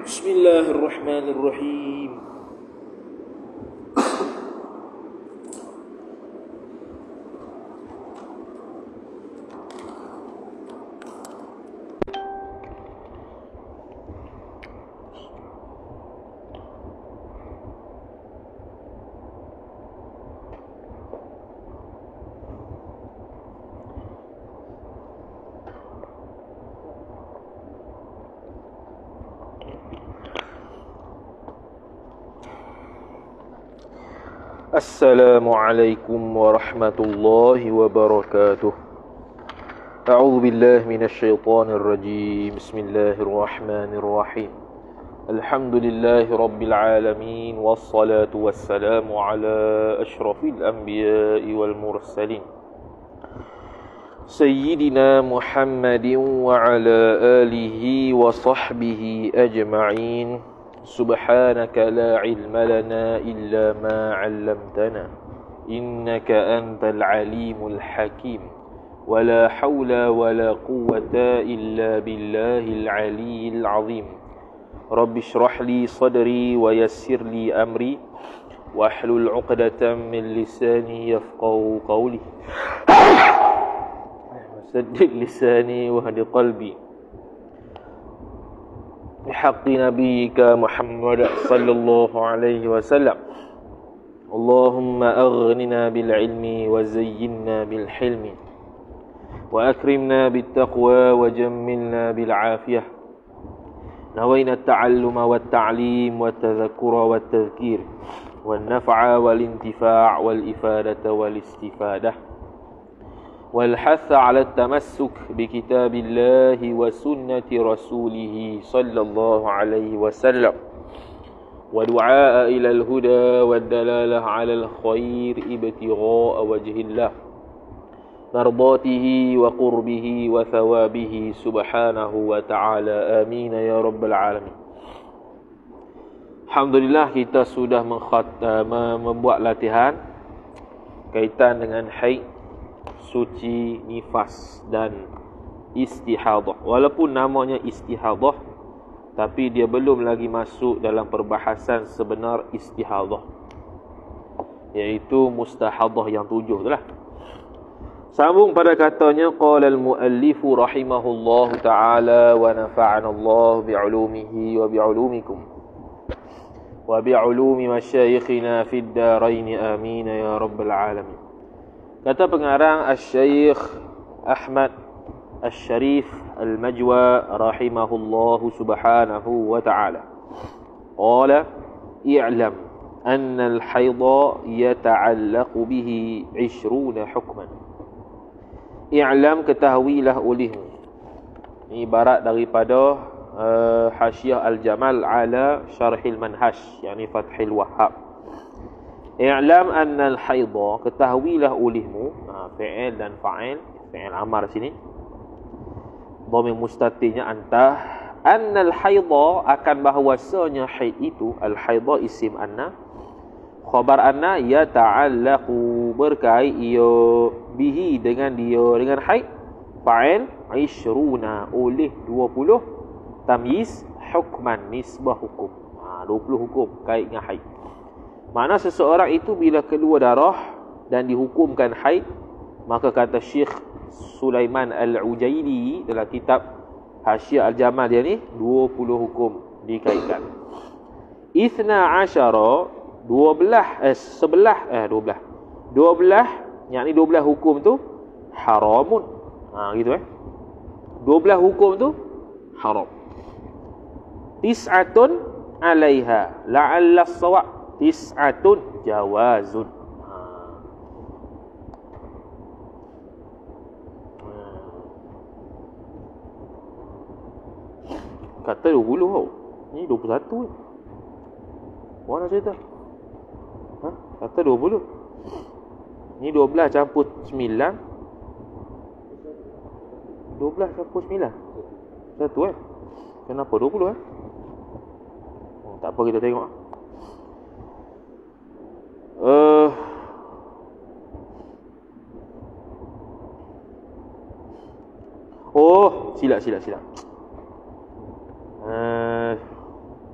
Bismillahirrahmanirrahim. Assalamualaikum warahmatullahi wabarakatuh. A'udzu billahi minasyaitonir rajim. Bismillahirrahmanirrahim. Alhamdulillahi rabbil alamin wassalatu wassalamu ala asyrafil anbiya'i wal mursalin. Sayyidina Muhammadin wa ala alihi wa sahbihi ajma'in. سبحانك لا علم لنا إلا ما علمتنا إنك أنت العليم الحكيم ولا حول ولا قوة إلا بالله العلي العظيم رب اشرح لي صدري ويسر لي أمري واحلل عقدة من لساني يفقهوا قولي سدد لساني واهد قلبي بحق نبيك محمد صلى الله عليه وسلم اللهم أغننا بالعلم وزينا بالحلم وأكرمنا بالتقوى وجملنا بالعافية نوينا التعلم والتعليم والتذكر والتذكير والنفع والانتفاع والإفادة والاستفادة والحث على التمسك بكتاب الله وسنة رسوله صلى الله عليه وسلم ودعاء إلى الهدى والدلالة على الخير ابتغاء وجه الله مرضاته وقربه وثوابه سبحانه وتعالى آمين يا رب العالمين. Alhamdulillah, kita sudah membuat latihan kaitan dengan haid, suci, nifas dan istihadah. Walaupun namanya istihadah, tapi dia belum lagi masuk dalam perbahasan sebenar istihadah, iaitu mustahadah yang 7 itulah. Sambung pada katanya, qala al-muallif rahimahullahu ta'ala wa nafa'ana Allah bi'ulumihi wa bi'ulumikum wa bi'ulumi masyayikhina fid darain amin ya rabbal alamin. Kata pengarang Asy-Syaikh Ahmad Asy-Syarif Al-Majwa rahimahullahu subhanahu wa ta'ala. Qala i'lam anna al-haydha yata'allaqu bihi 20 hukman. I'lam, ketahuilah olehmu. Ini ibarat daripada Hasyiah Al-Jamal ala Syarhil Manhaj, yakni Fathil Wahhab. I'lam anna al-haydha, ketahuilah olehmu, fi'il dan fa'il, fi'il amar sini, dhamir mustatirnya anta, anna al-haydha, akan bahawasanya haid itu, al-haydha isim anna, khabar anna, yata'allaqu, berkait ia, bihi, dengan dia, dengan haid, fa'il, 20, oleh 20, tamyiz, hukman, nisbah hukum, 20 hukum kait dengan haid. Makna seseorang itu bila keluar darah dan dihukumkan haid, maka kata Syekh Sulaiman Al-Ujaili dalam kitab Hasyiah Al-Jamal dia ni, 20 hukum dikaitkan. Ithna asyara, 12, yakni 12 hukum tu haramun. Gitu 12 hukum tu haram. Tis'atun alaiha la'alla as-sawab, tis'atun jawazun. Kata 20 tau. Ni 21 je. Mana cerita? Kata 20. Ni 12 campur 9. 12 campur 9. Satu Kenapa 20 tak apa, kita tengok. Silap.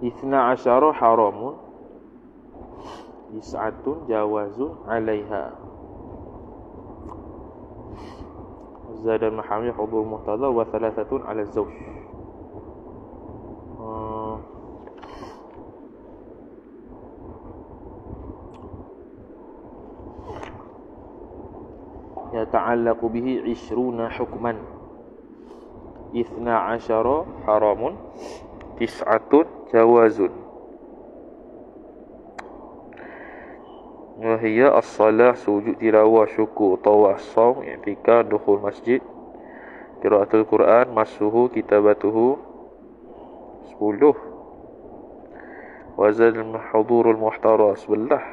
Ithna asyara haramun, tis'atun jawazun 'alaiha. Zada al-mahamil hudur muhtadar wa thalathatun 'ala az-zawj. Yata'allaqu bihi 20 hukman. Ithna asyara haramun, tis'atun jawazun. Wahiyya as-salah, sujud tilawah, syukur, tawaf, shaum, i'tikaf, dukhul masjid, qiraatul Quran, masuhu, kitabatuhu. 10. Wazal hudurul muhtara, 11.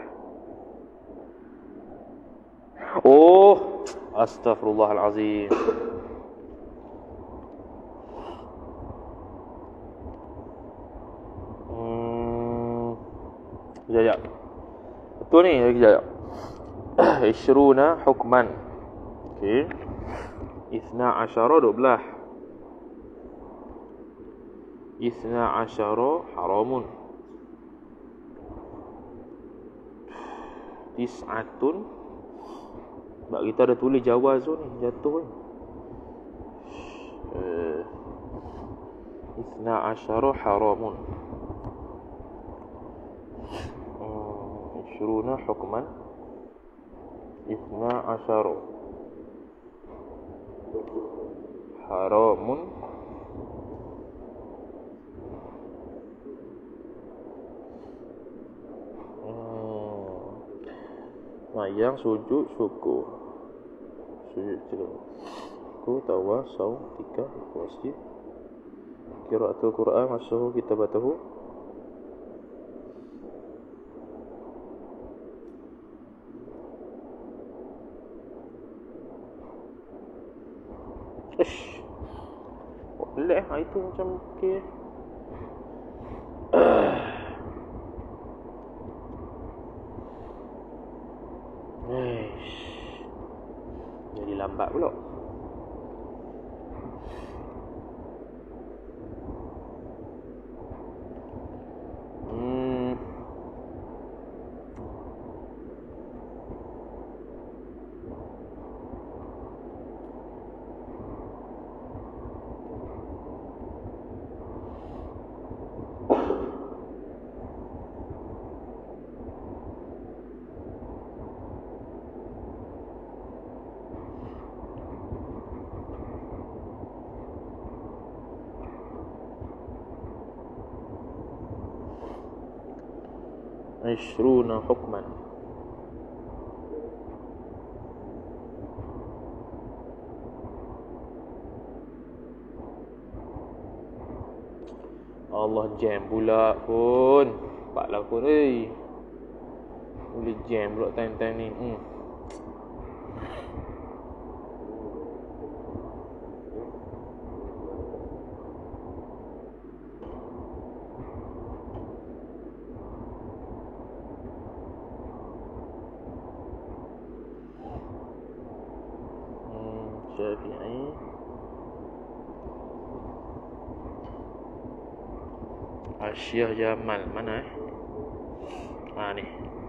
Oh, astaghfirullahalazim. Sekejap. Betul ni, sekejap. Ishruna hukman. Okey. Ithna asyara 12. Ithna asyara haramun. Tis'atun. Sebab kita ada tulis jawazun ni, jatuh ni. Ithna asyara haramun. Ishruna hukman. Ithna asyara haramun. Mayang, sujud, syukur. Sujud tilawah, syukur, tawaf, shaum, i'tikaf, masjid, qiraatul Quran, masuhu, kitabatuhu. Boleh itu macam okey. Jadi lambat pula. Ishruna hukman. Allah, jam pula pun. Paklah pun boleh jam pula time-time ni. Syafi'i. Asyah Jamal mana ni.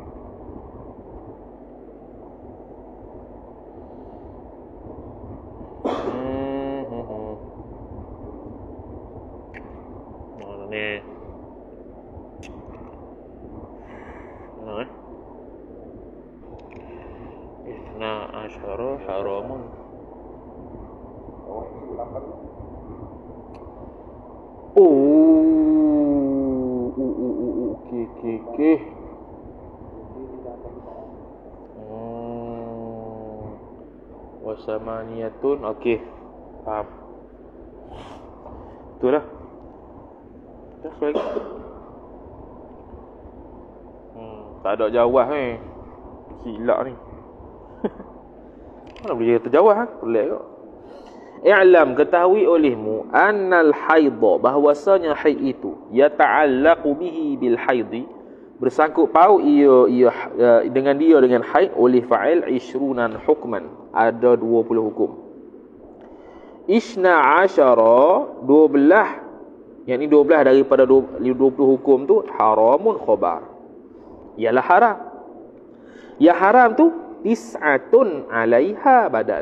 Mana ni? Ithna asyara haramun. Okey. Wasamaniyatun. Okey, faham. Betul lah. Dah lagi. Tak ada jawab ni. Silap ni. Mana boleh terjawab pelik kau. I'lam, ketahui olehmu, annal haidha, bahwasanya haid itu yata'allaqu bihi bil haidi, bersangkut paut ia dengan haid oleh fa'il 20 hukman, ada 20 hukum. Isna asyara 12, Yang ni 12 daripada 20 hukum tu haramun khabar. Ialah haram. Yang haram tu tis'atun 'alaiha badal.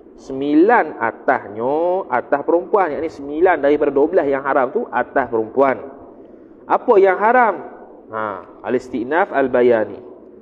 9 atasnya, atas perempuan. Yang ni 9 daripada 12 yang haram tu atas perempuan. Apa yang haram? Al-istinaf al-bayani.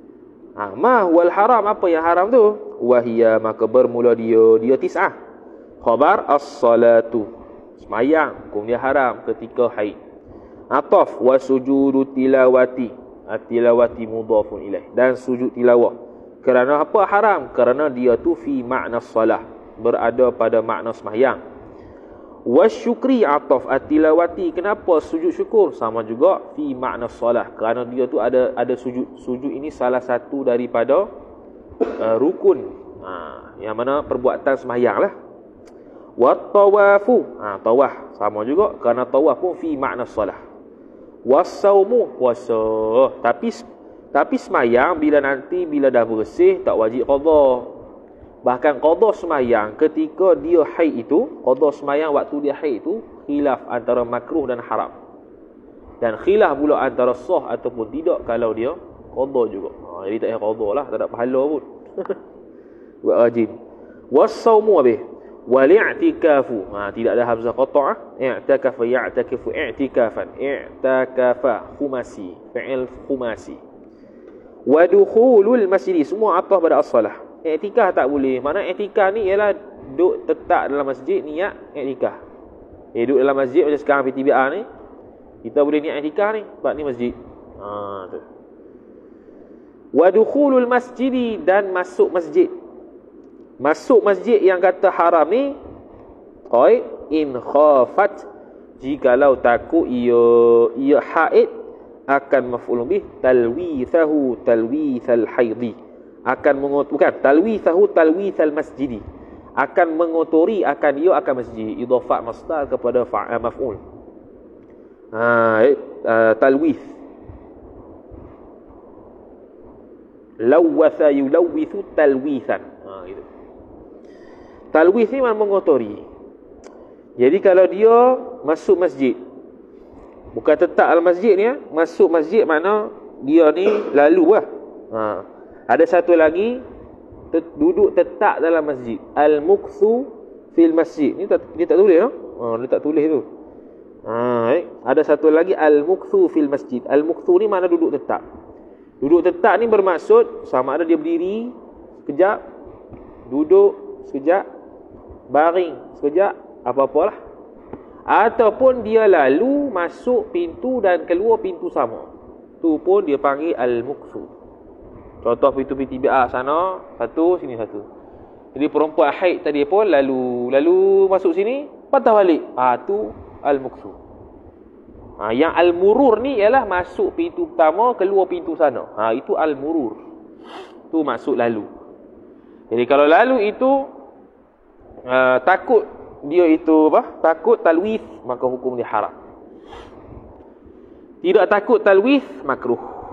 Ma huwal haram, apa yang haram tu? Wahia, maka bermula dia tis'ah. Khabar as-salatu, semayang, hukum dia haram ketika haid. Ataf wa sujudu tilawati, tilawati mudhafun ilaih, dan sujud tilawah. Kerana apa haram? Kerana dia tu fi makna salah, berada pada makna semayang. Wasyukri ataf at-tilawati, kenapa sujud syukur? Sama juga fi makna salah, kerana dia tu ada sujud. Sujud ini salah satu daripada rukun, yang mana perbuatan semayang lah. Wat tawafu, tawaf sama juga, kerana tawaf pun fi makna salah. Was-saumu, puasa, tapi semayang bila dah bersih tak wajib qada. Bahkan qada semayang ketika dia haid itu, qada semayang waktu dia haid itu khilaf antara makruh dan haram. Dan khilaf pula antara sah ataupun tidak kalau dia qada juga. Jadi tak payah qada lah, tak ada pahala pun. Buat rajin. Was-saumu habis. Wal-i'tikafu, tidak ada hamzah qata'. I'takafa ya'takifu i'tikafan. I'takafa khumasi, fi'il khumasi. Wa dukhulul masjid, semua apa pada as-salah. I'tikaf tak boleh. Mana i'tikaf ni ialah duduk tetap dalam masjid niat i'tikaf. Duduk dalam masjid macam sekarang PTBA ni, kita boleh niat i'tikaf ni sebab ni masjid. Tu. Wa dukhulul masjid, dan masuk masjid. Masuk masjid yang kata haram ni, in khafat, jikalau takut ia haid, akan maf'ul bih talwithahu talwithal haidhi, akan bukan talwithahu talwithal masjidi, akan mengotori akan ia akan masjid. Idhafat masdar kepada maf'ul. Talwith, lawwatha yulawwithu talwithan. Gitu. Talwith ni memang mengotori. Jadi kalau dia masuk masjid, bukan tetap dalam masjid ni, masuk masjid makna dia ni lalu lah. Ada satu lagi, duduk tetap dalam masjid. Al-mukthu fil masjid. Ni dia tak tulis, dia tak tulis tu. Ada satu lagi, al-mukthu fil masjid. Al-mukthu ni makna duduk tetap. Duduk tetap ni bermaksud sama ada dia berdiri sekejap, duduk sekejap, baring sekejap, apa-apalah, ataupun dia lalu masuk pintu dan keluar pintu sama, tu pun dia panggil al-mukthu. Contoh pintu PTBA sana satu, sini satu. Jadi perempuan haid tadi pun lalu masuk sini, patah balik, tu al-mukthu. Yang al-murur ni ialah masuk pintu pertama, keluar pintu sana. Itu al-murur, tu maksud lalu. Jadi kalau lalu itu takut dia itu takut talwith, maka hukum dia haram. Tidak takut talwith, makruh.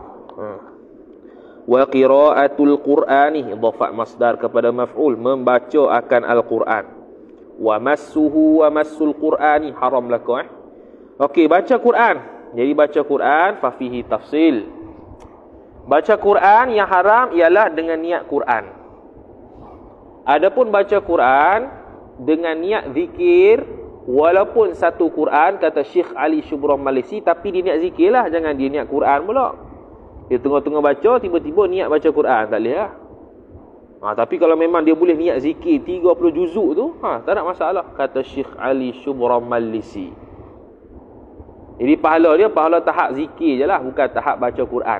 Wa qiraatul qur'ani, idhafat masdar kepada maf'ul, membaca akan al-Quran. Wa massuhu wa massul qur'ani, haram laka. Okey, baca Quran. Jadi baca Quran fa fihi tafsil. Baca Quran yang haram ialah dengan niat Quran. Adapun baca Quran dengan niat zikir, walaupun satu Quran, kata Syekh Ali Shubram Malisi, tapi dia niat zikir lah, jangan dia niat Quran pula. Dia tengah-tengah baca, tiba-tiba niat baca Quran, tak boleh lah. Tapi kalau memang dia boleh niat zikir 30 juzuk tu, tak ada masalah, kata Syekh Ali Shubram Malisi. Jadi pahala dia pahala tahap zikir je lah, bukan tahap baca Quran.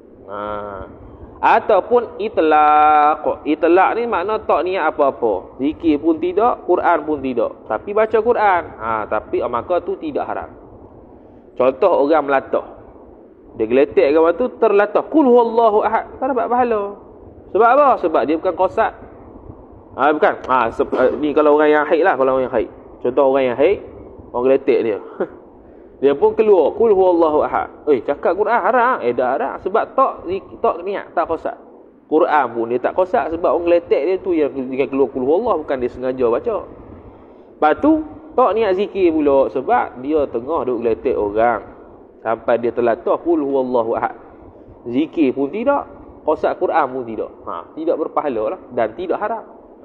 Ataupun itlaq. Itlaq ni makna tak niat apa-apa. Zikir pun tidak, Quran pun tidak, tapi baca Quran. Tapi maka tu tidak haram. Contoh orang melatah, dia geletek kawan tu terlatah, qul huwallahu ahad, tak dapat pahala. Sebab apa? Sebab dia bukan qasak. Bukan. Ni kalau orang yang haid lah, kalau orang yang haid. Contoh orang yang haid, orang geletek dia. Dia pun keluar, qul huwallahu ahad. Cakap Quran haram. Tak haram. Sebab tak niat, tak qasak. Quran pun dia tak qasak sebab orang geletek dia tu yang dia keluar qul huwallahu, bukan dia sengaja baca. Lepas tu tak niat zikir pula sebab dia tengah duk geletek orang. Sampai dia terlatah qul huwallahu ahad. Zikir pun tidak, qasat Quran pun tidak. Tidak berpahala lah dan tidak haram.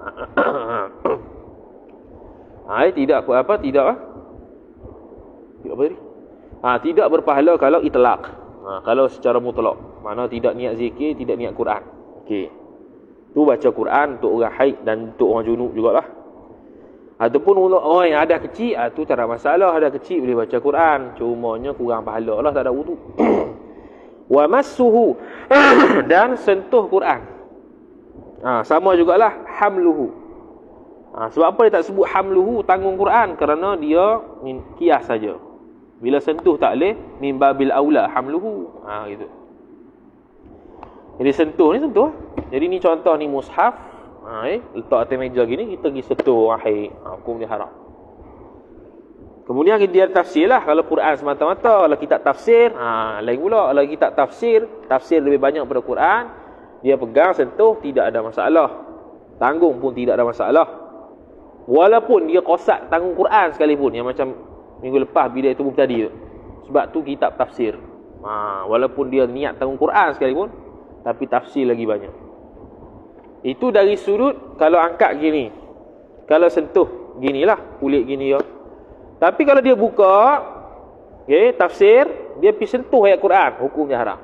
Tidak apa? Tidak apa? Tidak apa tadi? Tidak berpahala kalau itlaq. Kalau secara mutlak. Mana tidak niat zikir, tidak niat Quran. Okey. Tu baca Quran untuk orang haid dan untuk orang junub jugalah. Ataupun orang yang ada kecil, tu tak ada masalah. Ada kecil boleh baca Quran. Cumanya kurang pahala lah, tak ada wudu. Wa massuhu dan sentuh Quran. Sama jugalah hamluhu. Sebab apa dia tak sebut hamluhu, tanggung Quran? Kerana dia kias saja. Bila sentuh tak boleh, min babil aula hamluhu. Gitu. Jadi sentuh ni sentuh. Jadi ni contoh ni mushaf. Letak atas meja gini, kita pergi sentuh wahai. Hukum dia haram. Kemudian dia tafsir lah. Kalau Quran semata-mata, kalau kitab tafsir, lain pula. Kalau kitab tafsir lebih banyak pada Quran, dia pegang, sentuh, tidak ada masalah. Tanggung pun tidak ada masalah. Walaupun dia qasat tanggung Quran sekalipun, yang macam minggu lepas bila itu tadi tu. Sebab tu kitab tafsir. Walaupun dia niat tanggung Quran sekalipun, tapi tafsir lagi banyak. Itu dari sudut kalau angkat gini. Kalau sentuh ginilah, kulit gini ya. Tapi kalau dia buka, tafsir, dia pergi sentuh ayat Quran, hukumnya haram.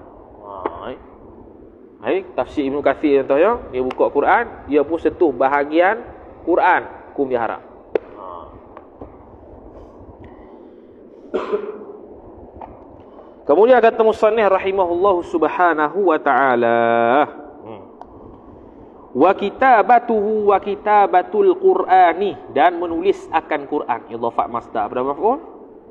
Tafsir Ibn Kathir contohnya, dia buka Quran, dia pun sentuh bahagian Quran, hukumnya haram. Kemudian kata musannif rahimahullahu subhanahu wa ta'ala, wa kitabatuhu wa kitabatul Qur'ani, dan menulis akan Quran. Idhafah masdar pada maf'ul.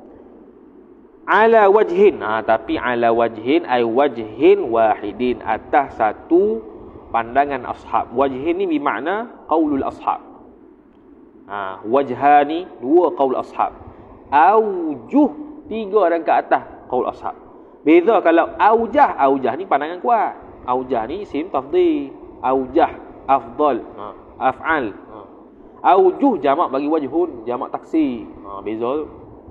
Ala wajhin. Tapi ala wajhin ay wajhin wahidin, atas satu pandangan ashab. Wajhin ni bermakna qaulul ashab. Wajhani, dua qaul ashab. Aujuh, tiga dan ke atas qaul ashab. Beza kalau aujah ni pandangan kuat. Aujah ni isim tafdhil. Aujah afdal, af'al. Aujuh jamak bagi wajhun, jamak taksir. Beza tu.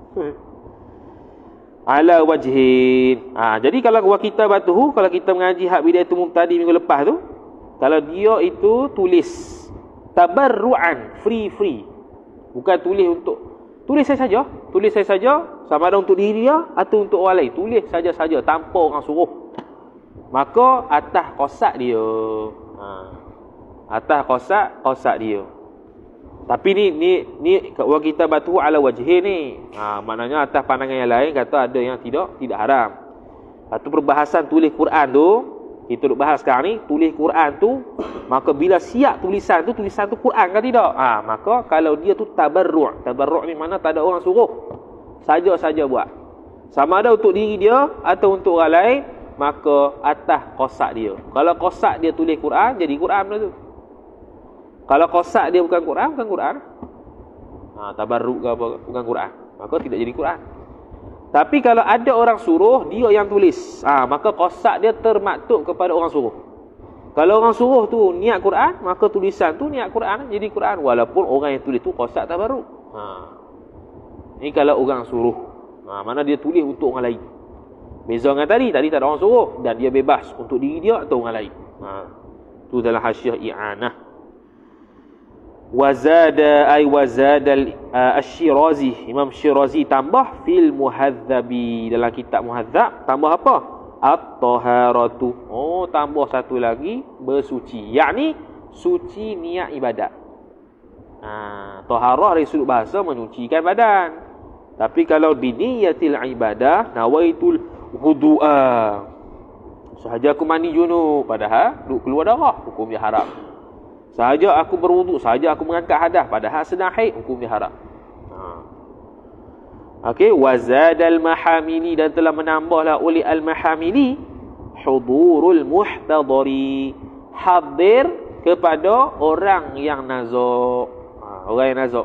Ala wajhin. Jadi kalau wa kitabatuhu, kalau kita mengaji hak bidayah mubtadi minggu lepas tu, kalau dia itu tulis tabarruan, free. Bukan tulis untuk tulis saya saja, sama ada untuk diri dia atau untuk orang lain. Tulis saja tanpa orang suruh. Maka atas qasat dia. Atas qasat dia. Tapi ni wa kitabatuhu ala wajhin ni. Maknanya atas pandangan yang lain kata ada yang tidak haram. Atau perbahasan tulis Quran tu, kita duk bahas sekarang ni, tulis Quran tu, maka bila siap tulisan tu Quran kan tidak? Maka kalau dia tu tabarru' ni mana tak ada orang suruh, saja buat. Sama ada untuk diri dia atau untuk orang lain, maka atas qasat dia. Kalau qasat dia tulis Quran, jadi Quran benda tu. Kalau qasat dia bukan Quran. Tabarruk ke apa, bukan Quran, maka tidak jadi Quran. Tapi kalau ada orang suruh, dia yang tulis, maka qasat dia termaktub kepada orang suruh. Kalau orang suruh tu niat Quran, maka tulisan tu niat Quran, jadi Quran. Walaupun orang yang tulis tu qasat tabarruk. Ini kalau orang suruh. Mana dia tulis untuk orang lain. Beza dengan tadi tak ada orang suruh, dan dia bebas untuk diri dia atau orang lain. Tu dalam hasyiah i'anah. Wazada al-Syirazi, Imam Syirazi tambah fil muhadzabi, dalam kitab muhadzab tambah apa? At-taharatu. Tambah satu lagi, bersuci, yakni suci niat ibadat. Taharah dari sudut bahasa menyucikan badan. Tapi kalau biniyatil ibadah, nawaitul wudu'a, sahaja aku mandi junub, padahal duk keluar darah, hukumnya haram. Sahaja aku berwuduk, sahaja aku mengangkat hadas, padahal sedang haid, hukumnya haram. Wazadal mahamili, dan telah menambahlah oleh al-mahamili hudurul muhtadari, hadir kepada orang yang nazak. Orang yang nazak,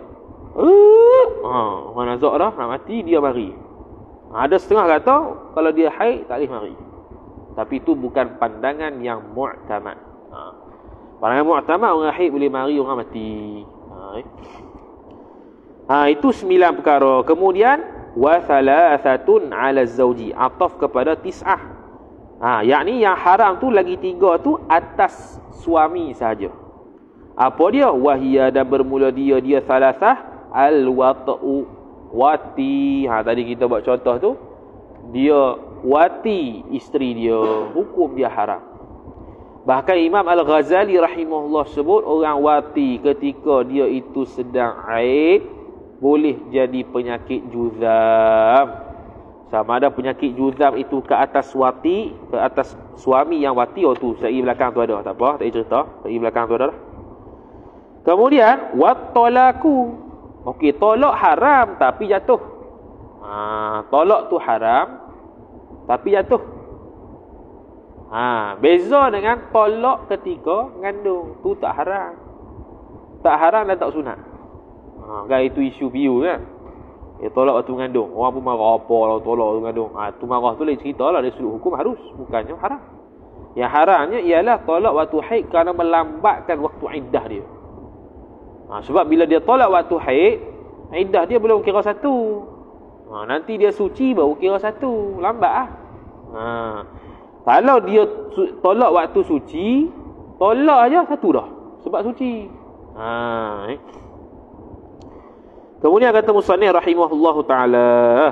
orang nazak dah nak mati, dia mari. Ada setengah kata kalau dia haid tak boleh mari. Tapi itu bukan pandangan yang mu'tamad. Pandangan mu'tamad, orang haid boleh mari, orang mati. Itu 9 perkara. Kemudian wa thalathatun 'ala zauji, ataf kepada tis'ah. Yakni yang haram tu lagi 3 tu atas suami saja. Apa dia? Wahia, dan bermula dia thalathah al-wata'u, wati. Tadi kita buat contoh tu, dia wati isteri dia, hukum dia haram. Bahkan Imam Al-Ghazali rahimahullah sebut orang wati ketika dia itu sedang haid boleh jadi penyakit juzam. Sama ada penyakit juzam itu ke atas wati, ke atas suami yang wati. Tu segi belakang tu ada, tak apa, tak cerita. Segi belakang tu ada lah. Kemudian wat-talaku. Okey, tolak haram tapi jatuh. Tolak tu haram tapi jatuh. Beza dengan tolak ketika mengandung. Tu tak haram. Tak haram dan tak sunat. Kan itu isu view kan. Tolak waktu mengandung. Orang pun marah, apa lah tolak waktu mengandung. Tu marah tu lain cerita lah. Dari sudut hukum harus, bukannya haram. Yang haramnya ialah tolak waktu haid kerana melambatkan waktu iddah dia. Sebab bila dia tolak waktu haid, iddah dia belum kira 1. Nanti dia suci baru kira 1. Lambat lah. Kalau dia tolak waktu suci, tolak aja 1 dah. Sebab suci. Kemudian kata musannif rahimahullahu ta'ala,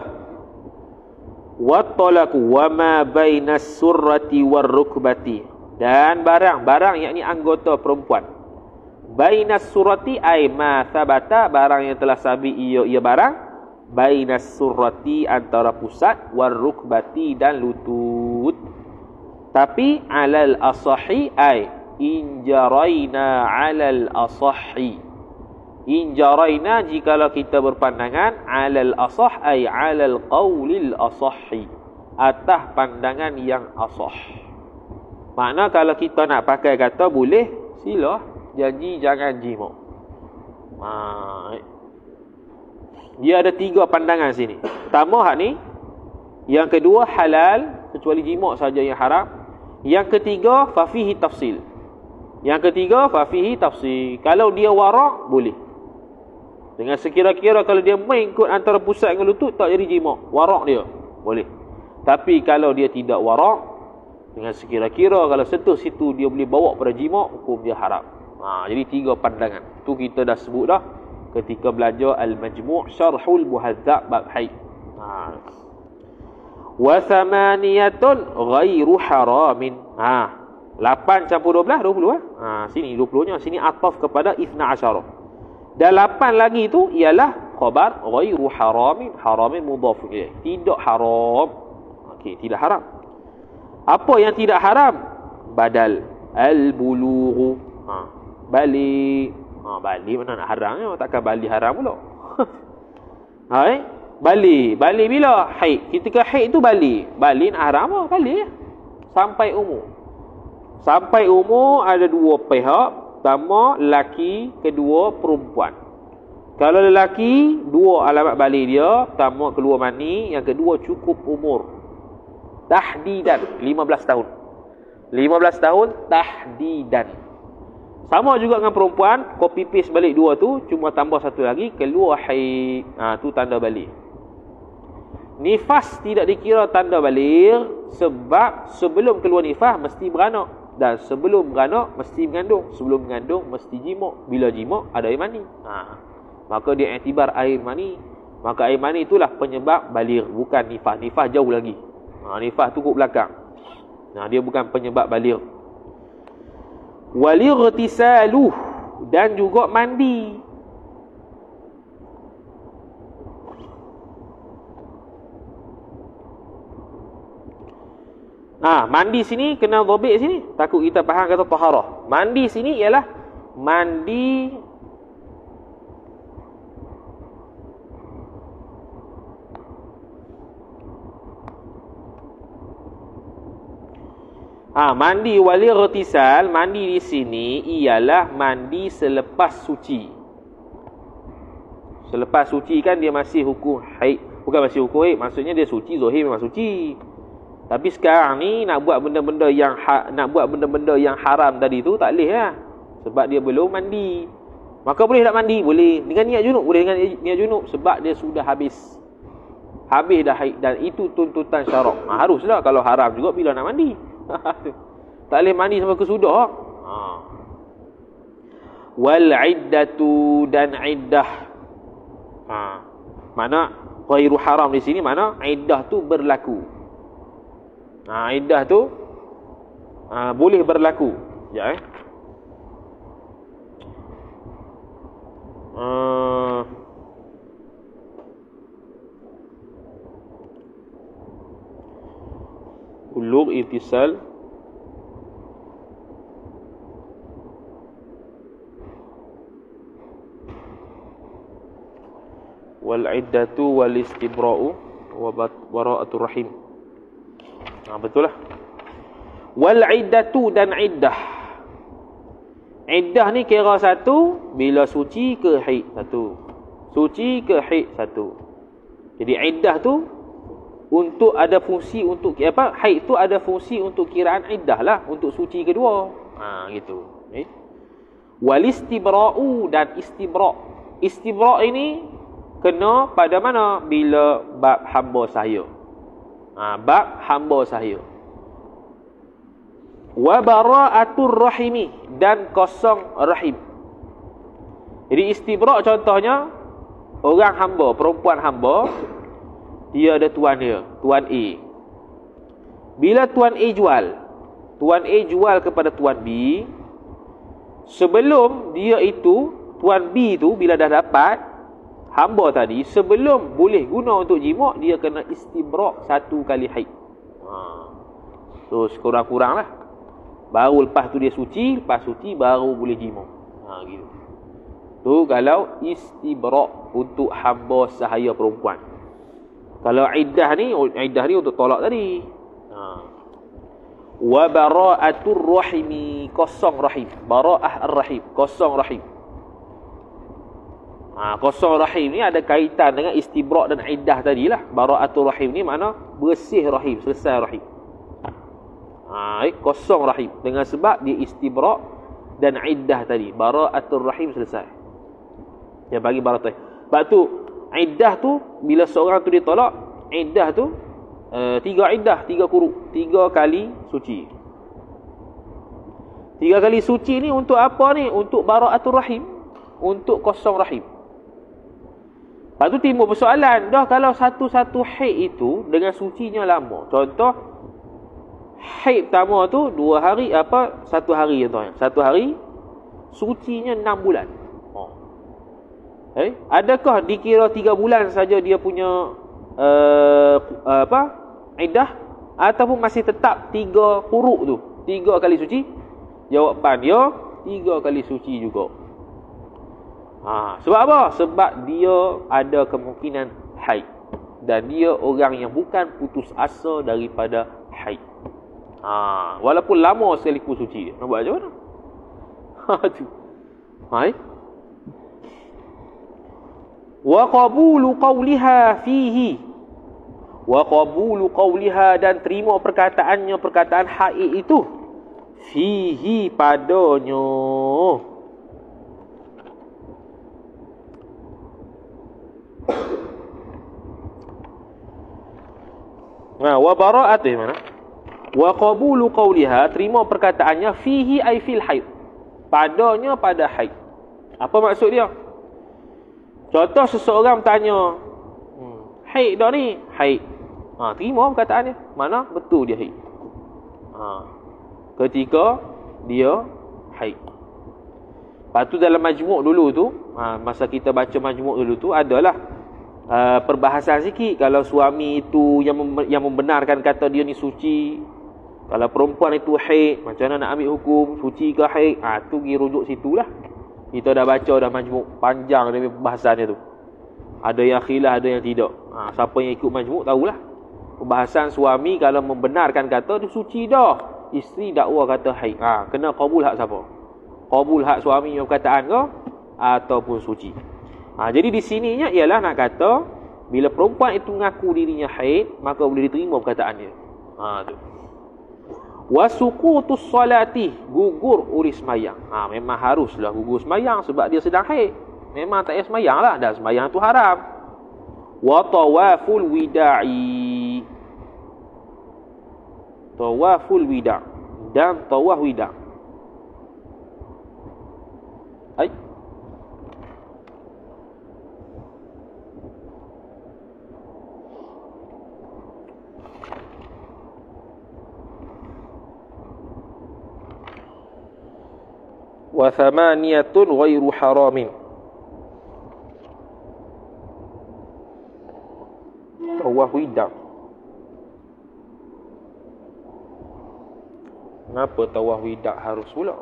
wat-talaqu wa ma bainas surrati war rukbati, dan barang yakni anggota perempuan. Bainas surrati ay ma sabata, barang yang telah sabit ia barang. Bainas surrati, antara pusat, war rukbati, dan lutut. Tapi alal asahi ay injaraina alal asahi. Injaraina jikalau kita berpandangan, alal asah ay alal qawlil asahi, atas pandangan yang asah. Makna kalau kita nak pakai kata boleh, sila, janji jangan jima. Dia ada 3 pandangan sini. Pertama hak ni. Yang kedua halal, kecuali jima saja yang haram. Yang ketiga fafihi tafsil. Kalau dia warak boleh. Dengan sekira-kira kalau dia mengikut antara pusat dengan lutut, tak jadi jima. Warak dia boleh. Tapi kalau dia tidak warak, dengan sekira-kira kalau sentuh situ dia boleh bawa pada jima, hukum dia haram. Jadi 3 pandangan. Tu kita dah sebut dah ketika belajar Al-Majmu' Syarhul Muhadzab bab haid. Wa thamaniyatun ghairu haramin. 8 campur 12, 20 sini 20-nya, sini ataf kepada 12. Dan 8 lagi tu ialah khabar ghairu haramin. Haramin mudhaf ilaih, tidak haram. Okey, tidak haram. Apa yang tidak haram? Badal al-bulughu. Balik. Balik mana nak haramnya? Takkan balik haram pula. Balik bila? Haid. Ketika haid tu balik. Balik nak haram apa? Balik. Sampai umur ada 2 pihak. Pertama lelaki, kedua perempuan. Kalau lelaki, 2 alamat balik dia. Pertama keluar mani, yang kedua cukup umur. Tahdidan 15 tahun. 15 tahun tahdidan. Sama juga dengan perempuan, copy paste balik 2 tu, cuma tambah 1 lagi, keluar haid. Tu tanda balik. Nifas tidak dikira tanda balik sebab sebelum keluar nifas mesti beranak, dan sebelum beranak mesti mengandung, sebelum mengandung mesti jima. Bila jima ada air mani. Maka dia iktibar air mani. Maka air mani itulah penyebab balik, bukan nifas. Nifas jauh lagi. Nifas tu kat belakang. Dia bukan penyebab balik. Walightisaluh, dan juga mandi. Mandi sini kena dhabit sini. Takut kita faham kata taharah. Mandi sini ialah mandi mandi walightisal. Mandi di sini ialah mandi selepas suci. Selepas suci kan dia masih hukum haid. Bukan masih hukum haid, maksudnya dia suci, zahir memang suci. Tapi sekarang ni nak buat benda-benda yang haram tadi tu tak boleh lah. Sebab dia belum mandi. Maka boleh tak mandi? Boleh. Dengan niat junub? Boleh dengan niat junub. Sebab dia sudah habis. Habis dah haid. Dan itu tuntutan syarak. Haruslah. Kalau haram juga bila nak mandi. Tak boleh mandi sampai kesudah. Wal iddatu dan iddah. Mana ghairu haram di sini mana iddah tu berlaku. Iddah tu boleh berlaku. Ya ulug itisal wal iddatu wal istibra'u wa bara'atur rahim. Betul lah. Wal iddatu dan iddah. Iddah ni kira satu bila suci ke haid satu. Suci ke haid satu. Jadi iddah tu untuk ada fungsi untuk apa? Haid tu ada fungsi untuk kiraan iddah lah, untuk suci kedua. Gitu. Wal istibra'u dan istibra'. Istibra' ini kena pada mana? Bila bab hamba sahaya. Bab hamba sahaya. Wa bara'atur rahimi dan kosong rahim. Jadi istibra' contohnya orang hamba, perempuan hamba, dia ada tuan dia, tuan A. Bila tuan A jual kepada tuan B, sebelum dia itu, tuan B tu bila dah dapat hamba tadi, sebelum boleh guna untuk jima', dia kena istibra' satu kali haid. So kurang-kurang lah. Baru lepas tu dia suci, lepas suci baru boleh jima'. Gitu. Tu kalau istibra' untuk hamba sahaya perempuan. Kalau iddah ni untuk tolak tadi. Wa bara'atur rahimi, kosong rahim. Bara'ah ar-rahim, kosong rahim. Kosong rahim ni ada kaitan dengan istibra' dan iddah tadilah. Bara'atul rahim ni makna bersih rahim, selesai rahim. Kosong rahim dengan sebab dia istibra' dan iddah tadi. Bara'atul rahim selesai. Dia bagi bara'atul. Sebab tu iddah tu bila seorang tu ditolak, iddah tu 3 iddah, 3 kuruk, 3 kali suci. 3 kali suci ni untuk apa ni? Untuk bara'atul rahim, untuk kosong rahim. Lepas tu timbul persoalan, dah kalau satu-satu haid itu dengan sucinya lama. Contoh haid pertama tu 2 hari, 1 hari contohnya. 1 hari sucinya 6 bulan. Adakah dikira 3 bulan saja dia punya iddah, ataupun masih tetap 3 kuruk tu, 3 kali suci? Jawapan dia 3 kali suci juga. Sebab apa? Sebab dia ada kemungkinan haid, dan dia orang yang bukan putus asa daripada haid. Walaupun lama sekalipun suci dia. Nak buat macam mana? Tu. Wa qabulu qawliha fihi. Wa qabulu qawliha dan terima perkataannya, perkataan haid itu. Fihi padanya. Wa bara'at mana? Wa qabulu qawliha, terima perkataannya, fihi ay fil haid, padanya pada haid. Apa maksud dia? Contoh seseorang bertanya, haid dah ni? Haid. Terima perkataannya, mana betul dia haid. Ketika dia haid. Lepas tu dalam majmuk dulu tu, masa kita baca majmuk dulu tu, adalah perbahasan sikit. Kalau suami itu yang membenarkan kata dia ni suci, kalau perempuan itu haid, macam mana nak ambil hukum, suci ke haid? Tu pergi rujuk situlah. Kita dah baca dah majmuk, panjang dia pembahasannya tu. Ada yang khilaf, ada yang tidak. Siapa yang ikut majmuk tahulah. Pembahasan suami kalau membenarkan kata dia suci dah, isteri dakwa kata haid, kena qabul hak siapa? Qabul hak suami yang perkataan ke ataupun suci. Jadi di sininya ialah nak kata bila perempuan itu mengaku dirinya haid, maka boleh diterima perkataannya. Tu. Wa suqutus salati, gugur oleh semayang. Memang haruslah gugur semayang sebab dia sedang haid. Memang tak payah semayang lah, dah semayang tu haram. Wa tawaful wida'i, tawaful wida' dan tawaf wida'. Wa thamaniyatun ghairu haramin. Tawaf wida'. Kenapa tawaf wida' harus pula?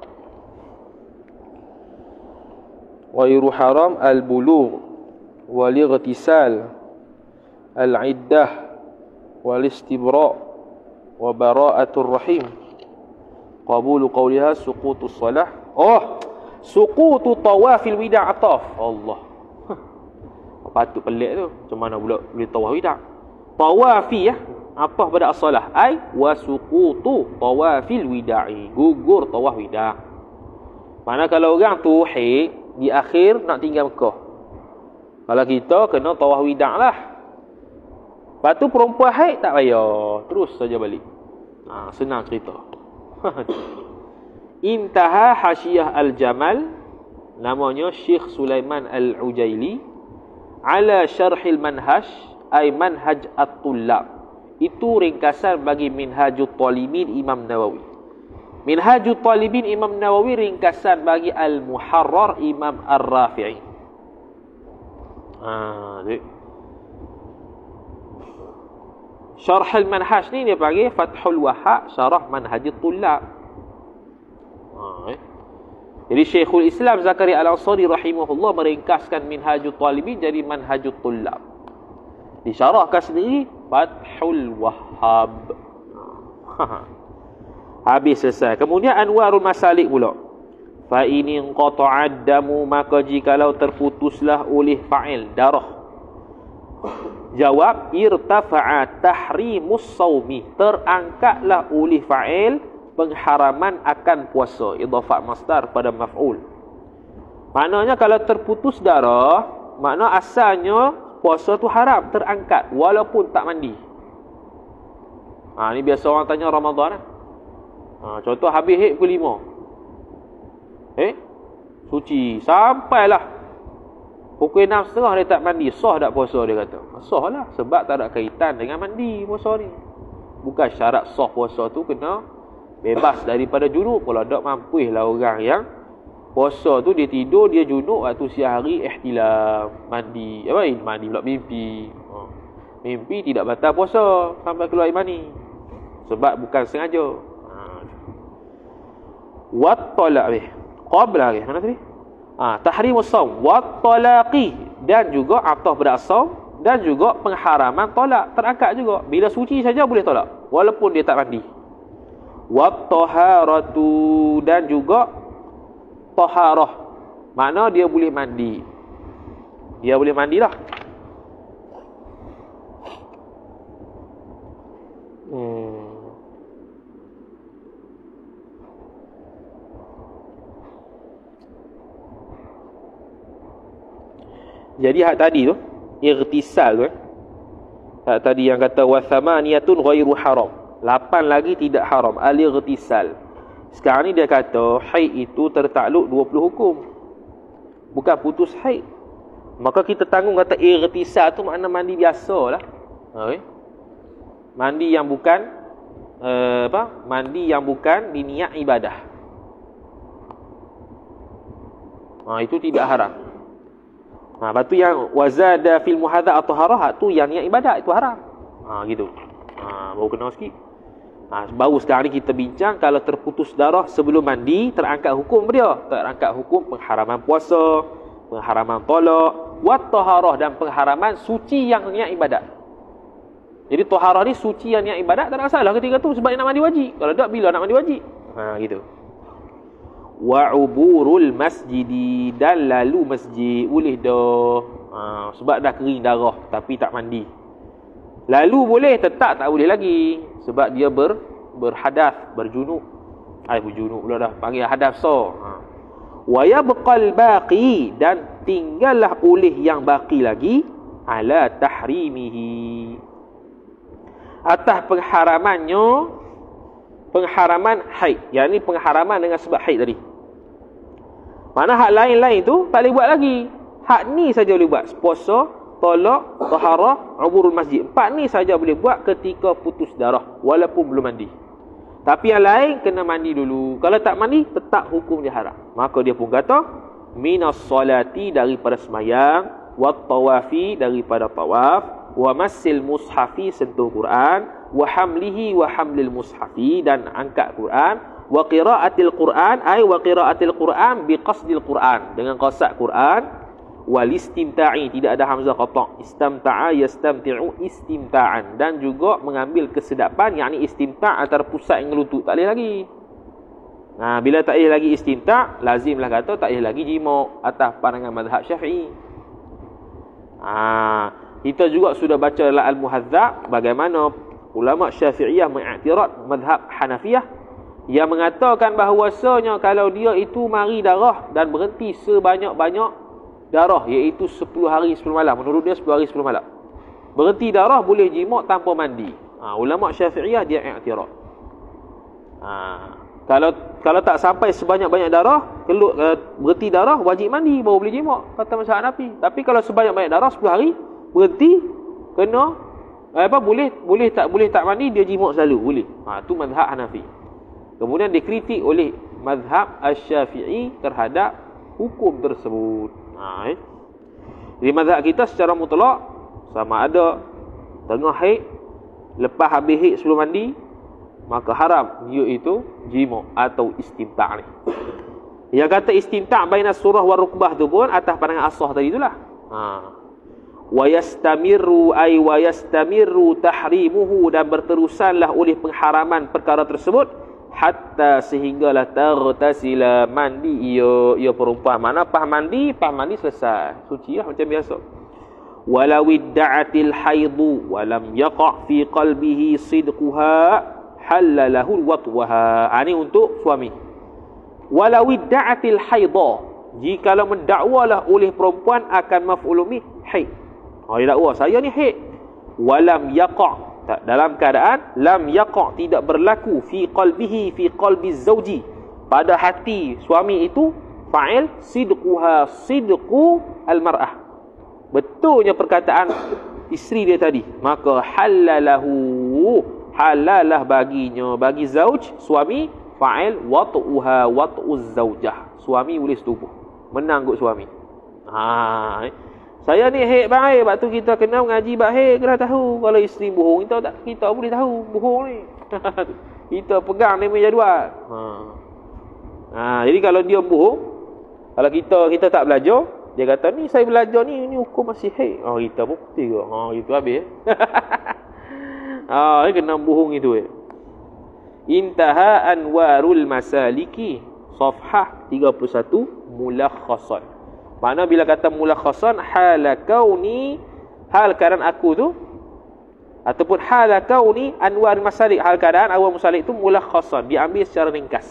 Ghairu haram al-bulugh wal-ightisal al-iddah wal-istibra' wa bara'atul rahim. Qabulu qawliha suqutus salah. Suqutu tawafil wida' ataf. Allah. Patut pelik tu. Macam mana pula boleh tawaf wida'? Tawafi ataf pada as-salah. Ai wa suqutu tawafil wida'i. Gugur tawaf wida'. Mana kalau orang tu haid di akhir nak tinggal Mekah. Kalau kita kena tawaf wida' lah. Lepas tu perempuan haid tak payah. Terus saja balik. Senang cerita. Intaha Hasyiah Al-Jamal, namanya Syekh Sulaiman Al-Ujaili, ala syarhil manhaj, ay manhaj at-tullab. Itu ringkasan bagi Minhajut Talibin Imam Nawawi. Minhajut Talibin Imam Nawawi ringkasan bagi Al-Muharrar Imam Ar-Rafi'i. Syarhil manhaj ni dia panggil Fathul Wahhab Syarah Manhajut Tullab. Jadi Syekhul Islam Zakaria Al-Ansari rahimahullah meringkaskan Minhajut Talibin jadi Manhajut Tullab. Disyarahkan sendiri Fathul Wahhab. Habis selesai. Kemudian Anwarul Masalik pula. Fa in qata'ad damu, maka jikalau terputuslah oleh fa'il darah. Jawab, irtafa'a tahrimus saumi, terangkatlah oleh fa'il pengharaman akan puasa. Idhafat masdar pada maf'ul. Maknanya kalau terputus darah, makna asalnya puasa tu haram, terangkat walaupun tak mandi. Ni biasa orang tanya Ramadan. Contoh habis haid pukul 5. Suci sampailah pukul 6.30 dia tak mandi, sah tak puasa dia kata? Sah lah, sebab tak ada kaitan dengan mandi puasa ni. Bukan syarat sah puasa tu kena bebas daripada junub. Kalau tak mampu lah orang yang puasa tu dia tidur, dia junub waktu siang hari ihtilam, mandi. Mandi pula mimpi. Mimpi tidak batal puasa sampai keluar air mani. Sebab bukan sengaja. Wat talaq qabla mana tadi? Tahrimus shaum wat talaqi, dan juga ataf pada shaum, dan juga pengharaman tolak terangkat juga. Bila suci saja boleh tolak walaupun dia tak mandi. Wat taharatu, dan juga taharah, makna dia boleh mandi. Dia boleh mandilah. Jadi hak tadi tu irtisal tu, hak tadi yang kata wa thamaniyatun ghairu haram, 8 lagi tidak haram, al-irtisal. Sekarang ni dia kata haid itu tertakluk 20 hukum, bukan putus haid. Maka kita tanggung kata irtisal tu makna mandi biasalah. Mandi yang bukan mandi yang bukan diniat ibadah. Itu tidak haram. Lepas tu yang wazada fil muhadha atau harahat tu yang niat ibadat itu haram. Gitu. Baru kena sikit. Baru sekarang ni kita bincang kalau terputus darah sebelum mandi, terangkat hukum dia. Terangkat hukum pengharaman puasa, pengharaman tolak, wat taharah, dan pengharaman suci yang niat ibadat. Jadi taharah ni suci yang niat ibadat tak ada masalah ketika tu sebab nak mandi wajib. Kalau tak, bila nak mandi wajib? Gitu. Wa uburul masjidi, dan lalu masjid boleh dah. Sebab dah kering darah tapi tak mandi. Lalu boleh, tetap tak boleh lagi sebab dia berhadath, berjunub. Berjunub pula dah, panggil hadath so. Wa yabqal baqi, dan tinggallah oleh yang baqi lagi ala tahrimihi, atas pengharamannya, pengharaman haid, yakni pengharaman dengan sebab haid tadi. Mana hak lain-lain tu tak boleh buat lagi. Hak ni saja boleh buat. Puasa, tolak, taharah, uburul masjid. 4 ni saja boleh buat ketika putus darah walaupun belum mandi. Tapi yang lain kena mandi dulu. Kalau tak mandi tetap hukum dia haram. Maka dia pun kata minas salati, daripada semayang, wat tawafi, daripada tawaf, wa massil mushafi, sentuh Quran, wa hamlihi wa hamlil mushafi, dan angkat Quran, wa qiraatil Quran, ay wa qiraatil Quran bi qasdil Quran, dengan qasad Quran, wal istimta'i, tidak ada hamzah qata', istamta'a yastamti'u istimta'an, dan juga mengambil kesedapan, yakni istimta' antara pusat dengan lutut tak boleh lagi. Bila tak boleh lagi istimta', lazimlah kata tak boleh lagi jima' atas pandangan mazhab Syafi'i. Kita juga sudah baca dalam Al-Muhadzab bagaimana ulama Syafi'iyah mengiktirad mazhab Hanafiyah yang mengatakan bahawasanya kalau dia itu mari darah dan berhenti sebanyak-banyak darah, iaitu 10 hari 10 malam, menurut dia 10 hari 10 malam, berhenti darah boleh jima' tanpa mandi. Ulama Syafi'iyah dia iktirad. Kalau tak sampai sebanyak-banyak darah, berhenti darah, wajib mandi baru boleh jima', kata mazhab Hanafi. Tapi kalau sebanyak-banyak darah 10 hari berhenti, kena boleh tak mandi, dia jima' selalu boleh. Tu mazhab Hanafi. Kemudian dikritik oleh mazhab Asy-Syafi'i terhadap hukum tersebut. Jadi mazhab kita secara mutlak, sama ada tengah haid, lepas habis haid sebelum mandi, maka haram iaitu jima' atau istimta' ni. Yang kata istimta' bainas surah wa rukbah tu pun atas pandangan asah tadi itulah. Wa yastamiru ay wa yastamiru tahrimuhu, dan berterusanlah oleh pengharaman perkara tersebut hatta sehinggalah taghtasila, mandi ia perempuan. Mana pas mandi selesai, suci lah macam biasa. Walau idda'atil haidu walam yaqa' fi qalbihi sidquha halalahu watwaha. Ini untuk suami. Walau idda'atil haidha, jikalau mendakwalah oleh perempuan akan maf'ulumi haid. Dia dakwa saya ni haid. Walam yaqa', dalam keadaan lam yaqa', tidak berlaku, fi qalbihi, fi qalbi zauji, pada hati suami itu, fa'il sidquha, sidqu al-mar'ah, betulnya perkataan isteri dia tadi, maka halalahu, halalah baginya, bagi zauj suami, fa'il wat'uha, wat'uz zaujah, suami boleh setubuh, menang kot suami. Saya ni haid baik, sebab tu kita kena mengaji bab haid, kena tahu. Kalau isteri bohong, kita boleh tahu bohong ni. Kita pegang dia punya jadual. Jadi kalau dia bohong, kalau kita tak belajar, dia kata ni saya belajar ni hukum masih haid. Kita pun putih ke? Itu habis. Dia kena bohong itu. Intaha Anwarul Masaliki, Safhah 31, mulakhasan. Mana bila kata mulakhasan, hala kauni, hal keadaan aku tu, ataupun hala kauni Anwar Masalik, hal keadaan Anwar Masalik tu mulakhasan, diambil secara ringkas.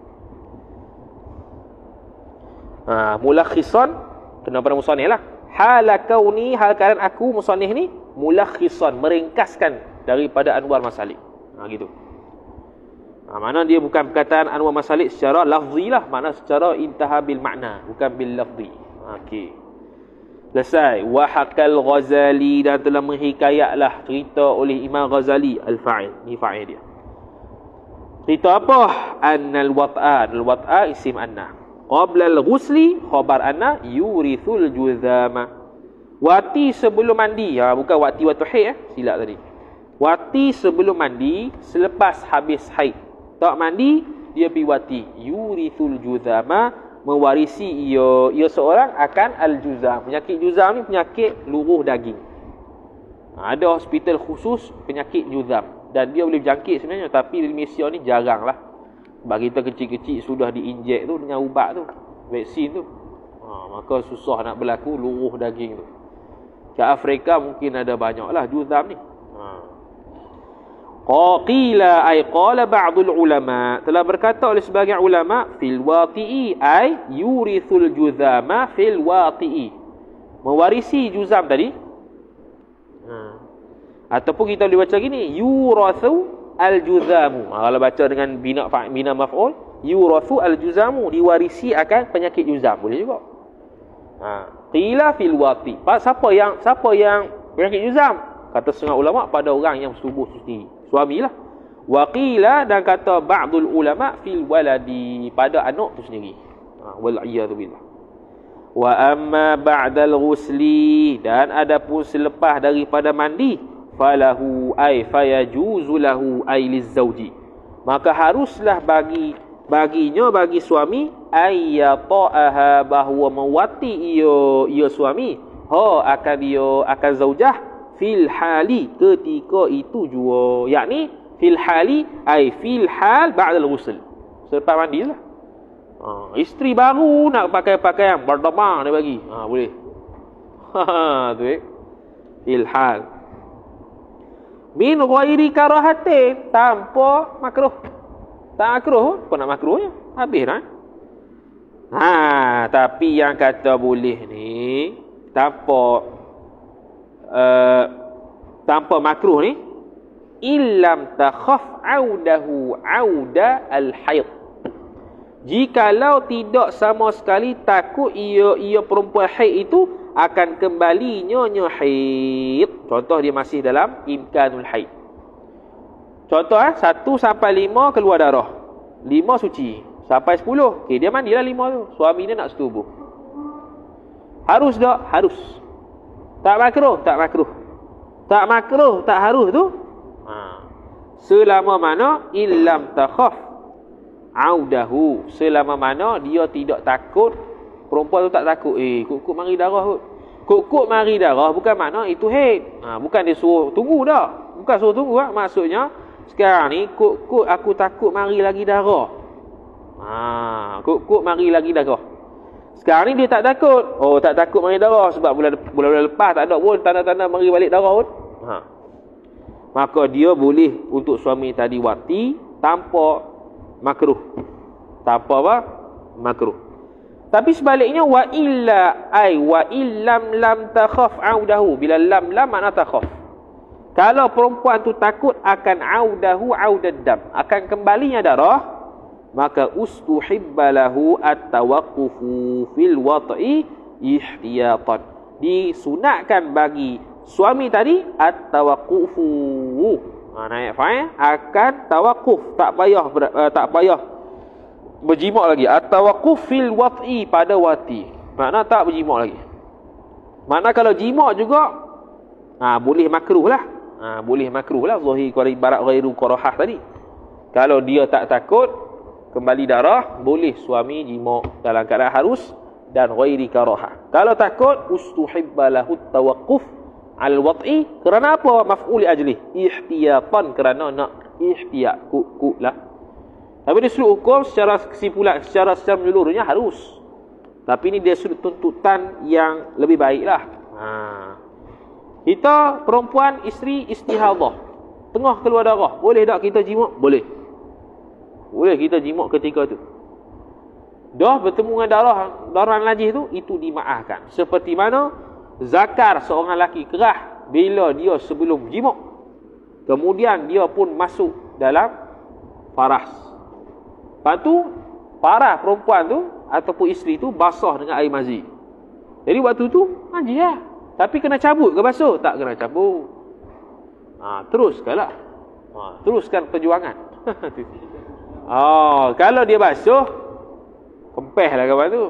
Mulakhisan kena pada musannif lah. Hala kauni, hal keadaan aku musannif ni mulakhisan, meringkaskan daripada Anwar Masalik. Gitu. Mana dia bukan perkataan Anwar Masalik secara lafzi lah, mana secara intaha bil makna, bukan bil lafzi. Okey. Selesai. Wa hakal Ghazali, dan telah menghikayatlah cerita oleh Imam Ghazali al-fa'il. Ni fa'il dia. Cerita apa? Annal wat'a, al-wat'a isim anna. Qabla al-ghusli khabar anna yurithul juzama. Wati sebelum mandi. Bukan wati waktu haid silap tadi. Wati sebelum mandi, selepas habis haid. Tak mandi, dia pergi wati. Yurithul juzama, mewarisi ia seorang akan al-juzam. Penyakit juzam ni penyakit luruh daging. Ada hospital khusus penyakit juzam, dan dia boleh berjangkit sebenarnya, tapi di Malaysia ni jarang lah. Sebab kita kecil-kecil sudah diinjek tu dengan ubat tu, vaksin tu. Maka susah nak berlaku luruh daging tu. Kat Afrika mungkin ada banyak lah juzam ni. Qila ay qala ba'dul ulama, telah berkata oleh sebagian ulama, fil wati'i ay yurithul juzama fil wati'i, mewarisi juzam tadi. Ataupun kita boleh baca gini, yurathu al juzamu. Kalau baca dengan bina maf'ul, yurathu al juzamu, diwarisi akan penyakit juzam, boleh juga. Qila fil wati, siapa yang penyakit juzam? Kata setengah ulama pada orang yang bersetubuh sendiri, suamilah. Wa qila, dan kata ba'dul ulama fil waladi, pada anak tu sendiri. Wal iyadu billah. Wa amma ba'dal ghusli, dan adapun selepas daripada mandi, falahu ay fayajuzu lahu ay lizauji, maka haruslah bagi suami ayyata'aha, bahawa mewati ia suami akan zaujah fil hali, ketika itu jua, yakni fil hali ay fil hal ba'dal ghusl, selepas mandi lah. Isteri baru nak pakai pakaian berdamang dia bagi, boleh. Tu fil hal min ghairi karahatin, tanpa makruh. Tak makruh, apa nak makruhnya? Habis dah. Tapi yang kata boleh ni tanpa makruh ni, illam takhaf audahu auda al-haid, jikalau tidak sama sekali takut ia perempuan haid itu akan kembali nyonya haid. Contoh, dia masih dalam imkanul haid. Contoh 1 sampai 5 keluar darah, 5 suci, sampai 10 dia mandilah 5 tu, suami dia nak setubuh. Harus tak? Harus. Tak makruh? Tak makruh. Tak makruh, tak harus tu. Selama mana illam takhaf audahu, selama mana dia tidak takut, perempuan tu tak takut kuk mari darah kot. Kuk mari darah bukan makna itu haid. Bukan dia suruh tunggu dah. Bukan suruh tunggu maksudnya sekarang ni kuk aku takut mari lagi darah. Kuk mari lagi darah. Sekarang ni dia tak takut. Tak takut mari darah sebab bulan lepas tak ada pun tanda-tanda mari balik darah pun. Maka dia boleh untuk suami tadi wati tanpa makruh. Tanpa apa? Makruh. Tapi sebaliknya, wa illa ay wa illam lam takhaf audahu, bila lam makna takhaf. Kalau perempuan tu takut akan audahu audad dam, akan kembalinya darah, maka ustuhibba lahu at-tawaqqufu fil wat'i ihtiyatan, disunatkan bagi suami tadi at-tawaqqufu, naik fa'il, akan tawaquf, tak payah berjimak lagi. At-tawaquf fil wat'i, pada wati, makna tak berjimak lagi. Makna kalau jimak juga boleh makruh lah. Boleh makruh lah, zahir ibarat ghairu karahah tadi. Kalau dia tak takut kembali darah, boleh suami jimak dalam keadaan harus dan ghairi karahah. Kalau takut, ustuhibba lahu tawaqquf al wat'i, kerana apa? Maf'ul ajli ihtiyatan, kerana nak ihtiyat, kuk lah. Tapi dia sudut hukum secara kesimpulan, secara menyeluruhnya harus. Tapi ini dia sudut tuntutan yang lebih baik lah. Kita perempuan, isteri istihadah, tengah keluar darah, boleh tak kita jimak? Boleh. Boleh kita jimak ketika tu. Dah bertemu dengan darah najis tu, itu dimaafkan. Seperti mana zakar seorang lelaki kerah bila dia sebelum jimak, kemudian dia pun masuk dalam faras. Lepas tu parah perempuan tu ataupun isteri tu basah dengan air mazi. Jadi waktu tu najis lah. Tapi kena cabut ke basuh? Tak kena cabut. Teruskan lah. Teruskan perjuangan. Kalau dia basuh, kempeh lah kawan tu.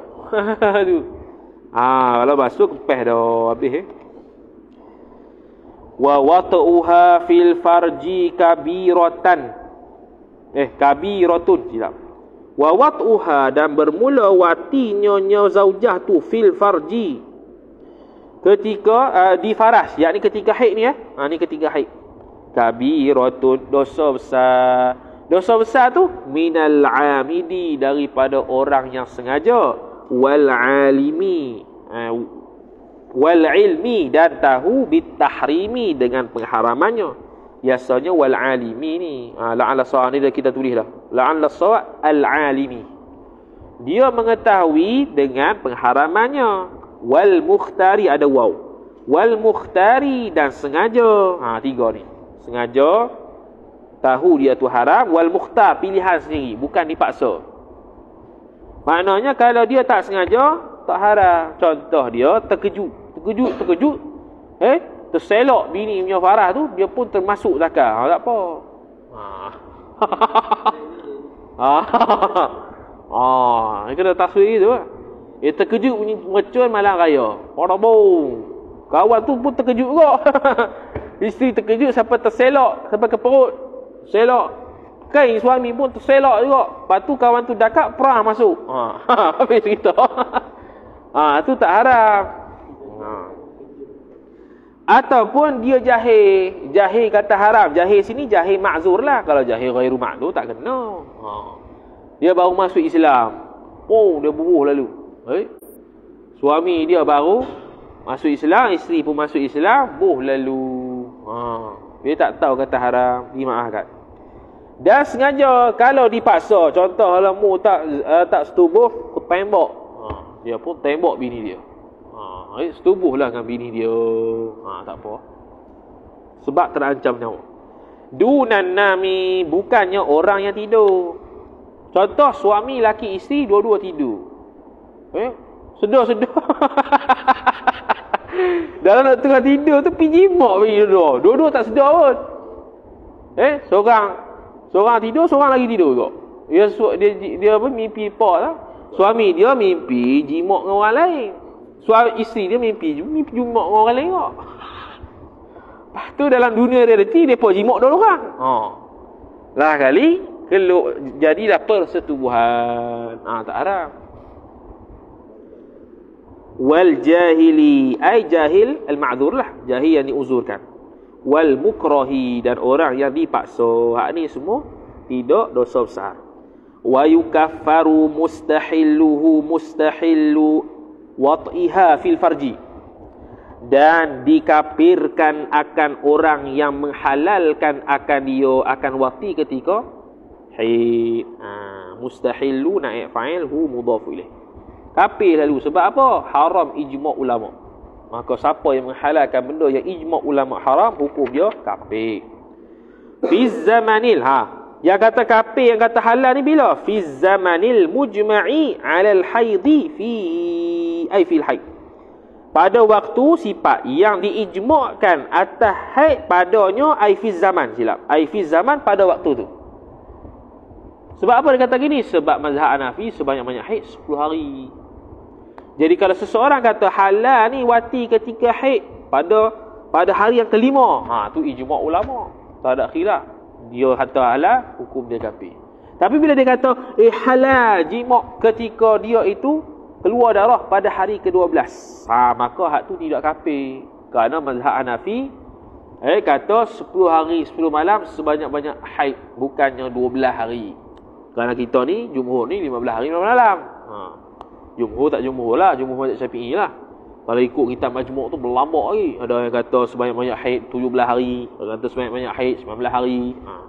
Kalau basuh kempeh dah habis. Wa wata'uha fil farji kabiratan. Kabiratun, silap. Wa wat'uha, dan bermula wati nyonya zaujah tu fil farji, ketika di faras, yakni ketika haid ni ni ketika haid. Kabiratun, dosa besar. Dosa besar tu minal amidi, daripada orang yang sengaja, wal alimi, wal ilmi, dan tahu bitahrimi, dengan pengharamannya. Biasanya wal alimi ni. La'alla sawab ni dah kita tulis dah. La'alla sawab al alimi. Dia mengetahui dengan pengharamannya. Wal mukhtari ada waw. Wal mukhtari dan sengaja. Tiga ni. Sengaja tahu dia tu haram. Wal mukhtar pilihan sendiri, bukan dipaksa. Maknanya kalau dia tak sengaja tak haram. Contoh dia terkejut. Terselok bini punya farah tu, dia pun termasuk zakar. Tak apa. Dia kena taswir tu. Dia terkejut bunyi mercun malam raya. Orang bong. Kawan tu pun terkejut juga. Isteri terkejut sampai terselok, sampai ke perut. Selok. Kain suami pun terselok juga. Lepas tu kawan tu dakap, perah masuk. Habis cerita. Tu tak haram. Ataupun dia jahil. Jahil kata haram. Jahil sini jahil ma'zur lah. Kalau jahil ghairu ma'zur tak kena. Dia baru masuk Islam. Dia buruh lalu. Suami dia baru masuk Islam. Isteri pun masuk Islam. Buruh lalu. Dia tak tahu kata haram. Dimaafkan. Dan sengaja kalau dipaksa. Contoh lemu tak setubuh, tembak. Dia pun tembak bini dia. Setubuhlah dengan bini dia. Tak apa. Sebab terancam nyawa. Dunan nami, bukannya orang yang tidur. Contoh suami, laki, isteri, dua-dua tidur. Sedar-sedar. Dalam nak tengah tidur tu pergi jimak bini dua. Dua-dua tak sedar pun. Seorang tidur, seorang lagi tidur juga. Dia mimpi pak lah. Suami dia mimpi jimak dengan orang lain. Isteri dia mimpi jimak dengan orang lain juga. Lepas tu dalam dunia realiti, mereka jimak dua orang. Lah kali, jadilah persetubuhan. Tak haram. Wal jahili, ay jahil al-ma'dzur lah. Jahil yang diuzurkan. Wal mukrahi, dan orang yang dipaksa. Hak ni semua tidak dosa besar. Wa yukaffaru mustahilluhu mustahillu wat'iha fil farji, dan dikafirkan akan orang yang menghalalkan akan dia akan wati ketika haid. Mustahillu naib fa'il hu mudhaf ilaih. Kafir lalu sebab apa? Haram ijma' ulama. Maka siapa yang menghalalkan benda yang ijma' ulama haram, hukum dia kafir. Fi zamanil yang kata kafir, yang kata halal ni bila? Fi zamanil mujma'i 'alal haidhi fil haid. Pada waktu sifat yang diijma'kan atas haid padanya, ai fi zaman, silap. Ai fi zaman pada waktu tu. Sebab apa dia kata gini? Sebab mazhab Hanafi sebanyak-banyak haid 10 hari. Jadi kalau seseorang kata halal ni wati ketika haid pada hari yang kelima, tu ijma' ulama. Tak ada khilaf. Dia kata halal, hukum dia kafir. Tapi bila dia kata halal jima' ketika dia itu keluar darah pada hari ke-12, maka hak tu tidak kafir. Kerana mazhab Hanafi kata 10 hari 10 malam sebanyak-banyak haid, bukannya 12 hari. Kerana kita ni jumhur ni 15 hari 15 malam. Jumhur tak jumhur lah, jumhur mazhab Syafi'i lah. Kalau ikut kitab majmu' tu berlambak lagi. Ada yang kata sebanyak-banyak haid 17 hari, ada yang kata sebanyak-banyak haid 19 hari.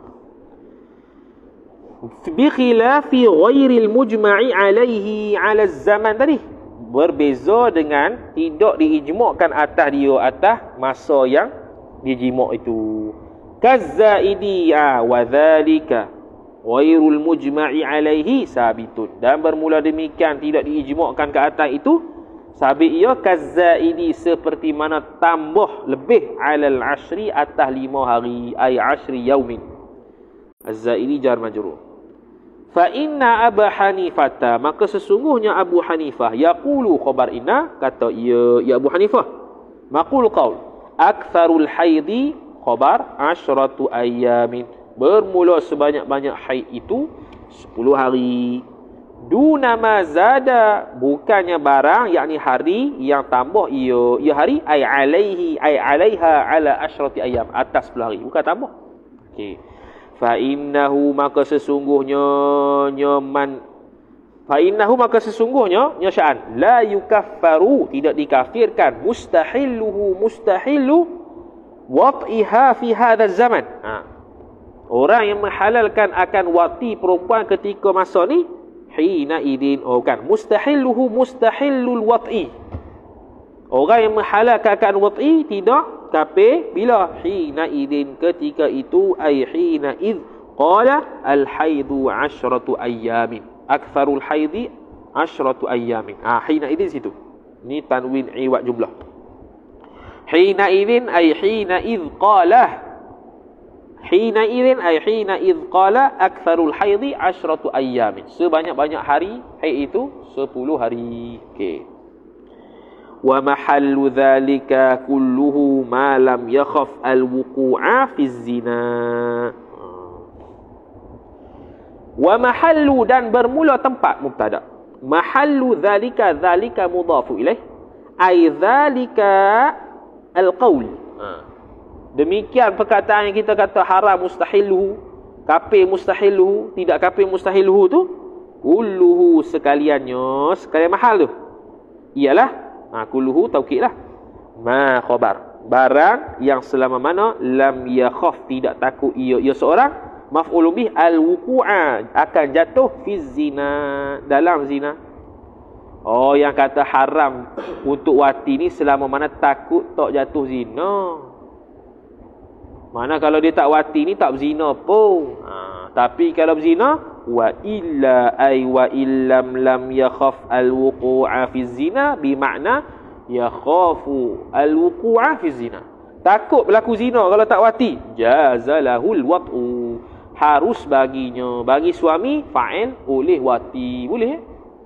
Bi khilafi ghairil mujma'i alaihi 'ala zaman tadi. Berbeza dengan tidak diijma'kan atas dia atas masa yang dijimak itu. Kazzaidi wa dzalika ghairul mujma'i alaihi sabitun. Dan bermula demikian tidak diijma'kan ke atas itu sabit ia kazzaidi, seperti mana tambah lebih alal ashri atas 5 hari, ay ashri yaumin. Az-zaidi jar majrur. Fa inna Abu Hanifah, maka sesungguhnya Abu Hanifah yaqulu khabar inna, kata ya Abu Hanifah, maqul qaul aktsarul haidi khabar 10 ayamin, bermula sebanyak-banyak haid itu 10 hari. Duna mazada, bukannya barang, yakni hari yang tambah ia hari, ay alaihi ay alaiha ala 10 ayam, atas 10 hari, bukan tambah. Okey. Fa innahu, maka sesungguhnya maka sesungguhnya sya'an la yukaffaru, tidak dikafirkan, mustahilluhu mustahillu wat'iha fi hadha zaman. Orang yang menghalalkan akan wati perempuan ketika masa ni, hina idin, mustahilluhu mustahillul wat'i. Orang yang menghalalkan akan wat'i tidak kafir bila hina idin, ketika itu, ay hina id qala al haidu 'ashratu ayyamin, aktsarul haidi 'ashratu ayyamin. Hina idin situ. Ni tanwin iwad jumlah. Hina idin ay hina id qala, hina idin ay hina id qala aktsarul haidi 'ashratu ayyamin. Sebanyak-banyak hari haid itu 10 hari. Okey. Wa mahallu dhalika kulluhu ma lam yakhaf al-wuqu'a fi zina. Wa mahallu, dan bermula tempat, mubtada. Mahallu dhalika, dhalika mudhafu ilaih, ay dhalika al-qawl. Demikian perkataan yang kita kata haram mustahiluhu, kafir mustahiluhu, tidak kafir mustahiluhu tu, kulluhu sekaliannya, sekalian mahal tu ialah kulluhu taukid lah, ma khabar, barang yang selama mana lam yakhaf, tidak takut ia seorang, maf'ul bih al-wuqu'a, akan jatuh fi zina, dalam zina. Yang kata haram untuk wati ni selama mana takut tak jatuh zina. Mana kalau dia tak wati ni tak berzina pun. Tapi kalau berzina, wa illa ay wa illam lam yakhaf al-wuqu'a fi zina, bermakna yakhafu al-wuqu'a fi zina. Takut berlaku zina kalau tak wati, jazalahul wat'u, harus baginya, bagi suami fa'il oleh wati, boleh.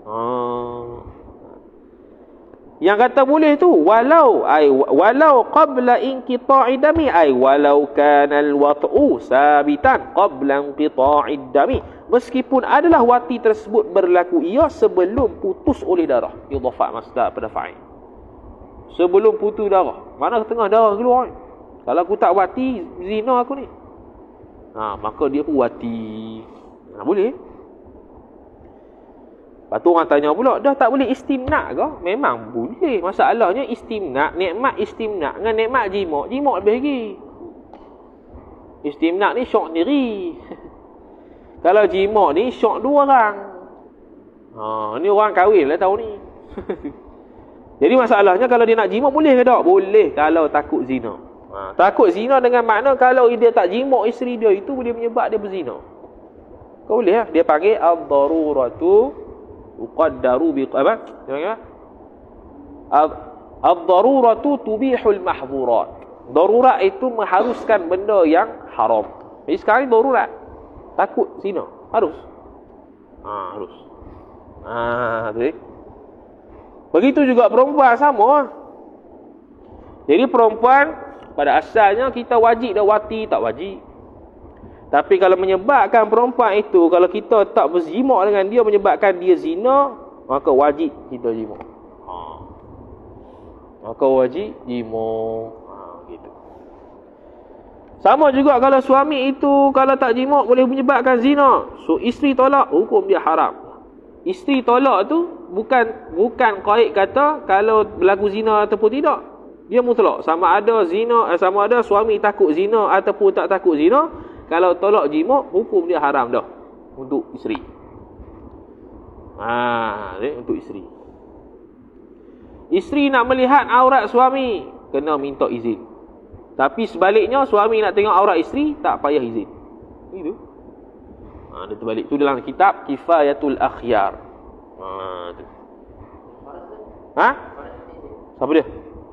Yang kata boleh tu walau qabla inqita'i dami, ay walau kana al-wat'u sabitan qabla inqita'i dami, meskipun adalah wati tersebut berlaku ia sebelum putus oleh darah. Idhafah masdar pada fa'il, sebelum putus darah, mana tengah darah keluar. Kalau aku tak wati, zina aku ni, maka dia pun wati. Boleh. Lepas tu orang tanya pula, dah tak boleh istimna' ke? Memang boleh. Masalahnya istimna', nikmat istimna' dengan nikmat jima'. Jima' lebih lagi. Istimna' ni syok sendiri. Kalau jima' ni syok 2 orang. Ni orang kahwin lah tahun ni. Jadi masalahnya kalau dia nak jima' boleh ke tak? Boleh kalau takut zina. Takut zina dengan makna kalau dia tak jima' isteri dia, itu boleh menyebab dia berzina. Kau boleh lah. Dia panggil ad-daruratu uqaddaru bi apa? Ad-daruratu tubihul mahdhurat. Darurat itu mengharuskan benda yang haram. Jadi sekarang ni darurat, takut zina, harus. Harus. Tu. Begitu juga perempuan sama. Jadi perempuan pada asalnya kita wajib dah wati, tak wajib. Tapi kalau menyebabkan perempuan itu, kalau kita tak berzima dengan dia, menyebabkan dia zina, maka wajib kita jima. Maka wajib jima. Gitu. Sama juga kalau suami itu kalau tak jima boleh menyebabkan zina. So isteri tolak, hukum dia haram. Isteri tolak tu bukan qaid kata kalau berlaku zina ataupun tidak. Dia mutlak. Sama ada zina, sama ada suami takut zina ataupun tak takut zina. Kalau tolak jima, hukum dia haram dah untuk isteri. Untuk isteri. Isteri nak melihat aurat suami, kena minta izin. Tapi sebaliknya, suami nak tengok aurat isteri, tak payah izin. Itu. Dia terbalik. Itu dalam kitab Kifayatul Akhyar. Tu. Siapa dia?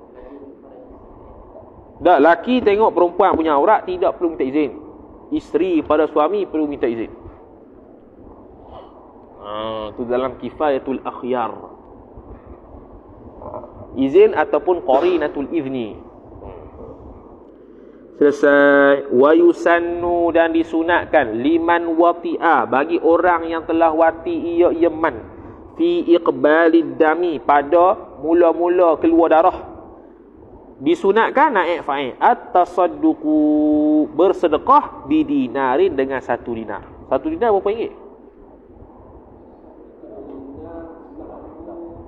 Dah, laki tengok perempuan punya aurat tidak perlu minta izin. Isteri pada suami perlu minta izin. Itu dalam Kifayatul Akhyar. Izin ataupun qarinatul izni. Selesai. Wa yusannu, dan disunatkan, liman wati'a, bagi orang yang telah wati ia man, fi iqbalid dami, pada mula-mula keluar darah. Disunatkan naik fa'il at-tasadduqu, bersedekah bidinarin, dengan 1 dinar. 1 dinar berapa ringgit?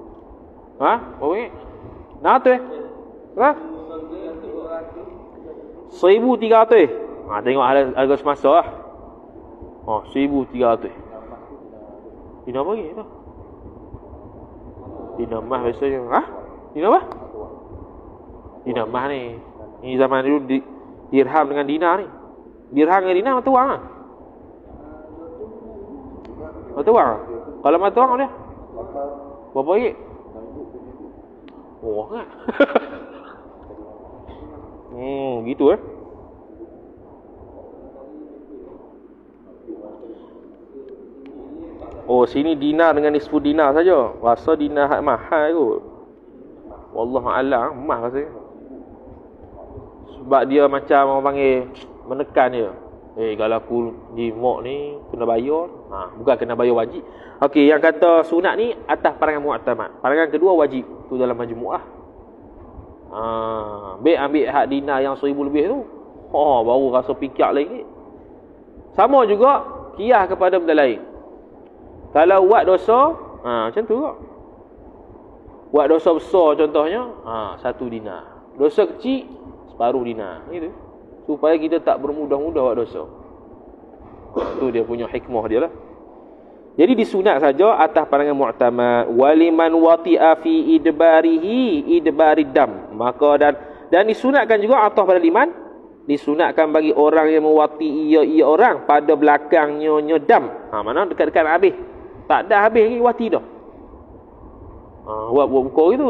Berapa ringgit? Nah tu 1,300. Tengok harga semasa lah. 1,300. Dinar bagi tu. Dinar mah biasanya. Dinar apa? Dinar mah ni. Ni zaman dulu dirham dengan dinar ni. Dirham dengan dinar mata wang lah. Mata wang lah. Kalau mata wang dia berapa ringgit? Kan? Gitu sini dinar dengan nisfu dinar saja. Rasa dinar hak mahal kot. Wallahu a'lam, mahal rasanya. Sebab dia macam orang panggil menekan dia. Kalau aku di mok ni kena bayar. Bukan kena bayar wajib. Okey, yang kata sunat ni atas pandangan mu'tamad. Pandangan kedua wajib. Tu dalam majmu' lah. Ambil hak dinar yang 1,000 lebih tu. Baru rasa pikir lagi. Sama juga qiyas kepada benda lain. Kalau buat dosa, macam tu kok. Buat dosa besar contohnya, 1 dinar. Dosa kecil, separuh dinar. Gitu. Supaya kita tak bermudah-mudah buat dosa. Tu dia punya hikmah dia lah. Jadi disunat saja atas pandangan mu'tamad. Waliman wati'a fi idbarid dam. Maka dan disunatkan juga atas pada liman. Disunatkan bagi orang yang mewati ia orang pada belakangnya dam. Mana dekat-dekat habis. Tak dah habis lagi wati dah. Buat buka gitu.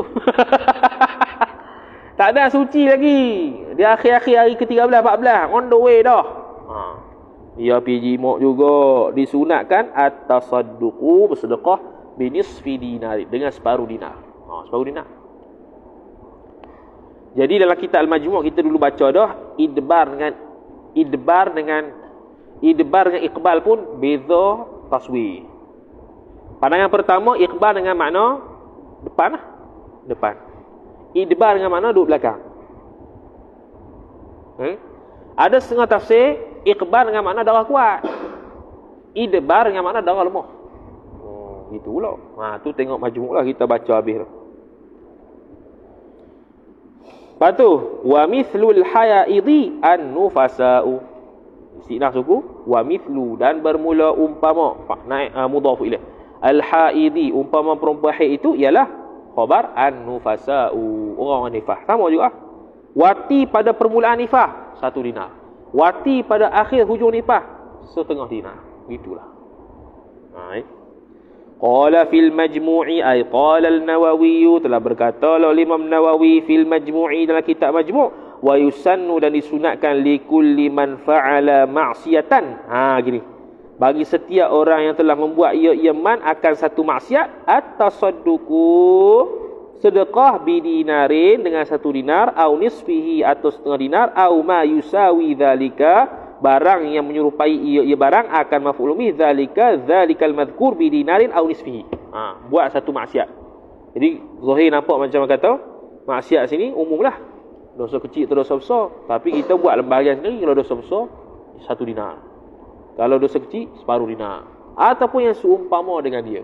Tak ada suci lagi. Di akhir-akhir hari ke-13 14 on the way dah. Dia pergi mok juga disunatkan at-tasadduqu bersedekah binisfi dinar dengan separuh dinar. Separuh dinar. Jadi dalam kitab Al-Majmu' kita dulu baca dah idbar dengan iqbal pun beza taswir. Pandangan pertama iqbal dengan makna depan lah. Depan. Idbar dengan makna duduk belakang. Ada setengah tafsir iqbal dengan makna darah kuat. Idbar dengan makna darah lemah. Gitu pula. Tu tengok majmu' lah kita baca habis tu. Lepas tu wa mithlul hayaidi an-nufasa'u. Istilah suku wa mithlu dan bermula umpama naik mudhaf ilaih. Al-haidi umpama perempuan haid itu ialah khabar an-nufasa'u, orang nifas. Sama juga. Wati pada permulaan nifas 1 dinar. Wati pada akhir hujung nifas 1/2 dinar. Gitulah. Qala fil majmu'i ay qala al-Nawawi, telah berkata oleh Imam Nawawi fil majmu'i dalam kitab Majmu', wa yusannu dan disunatkan li kulli man fa'ala ma'siyatan. Gini. Bagi setiap orang yang telah membuat ia man akan satu maksiat at-tasadduqu sedekah bidinarin dengan 1 dinar au nisfihi atau 1/2 dinar au ma yusawi dzalika barang yang menyerupai ia barang akan maf'ul bih zalikal madhkur bidinarin au nisfihi. Buat satu maksiat. Jadi zahir nampak macam kata maksiat sini umumlah. Dosa kecil atau dosa besar, tapi kita buat lembagian sendiri. Kalau dosa besar 1 dinar. Kalau dosa kecil separuh dinar. Ataupun yang seumpama dengan dia.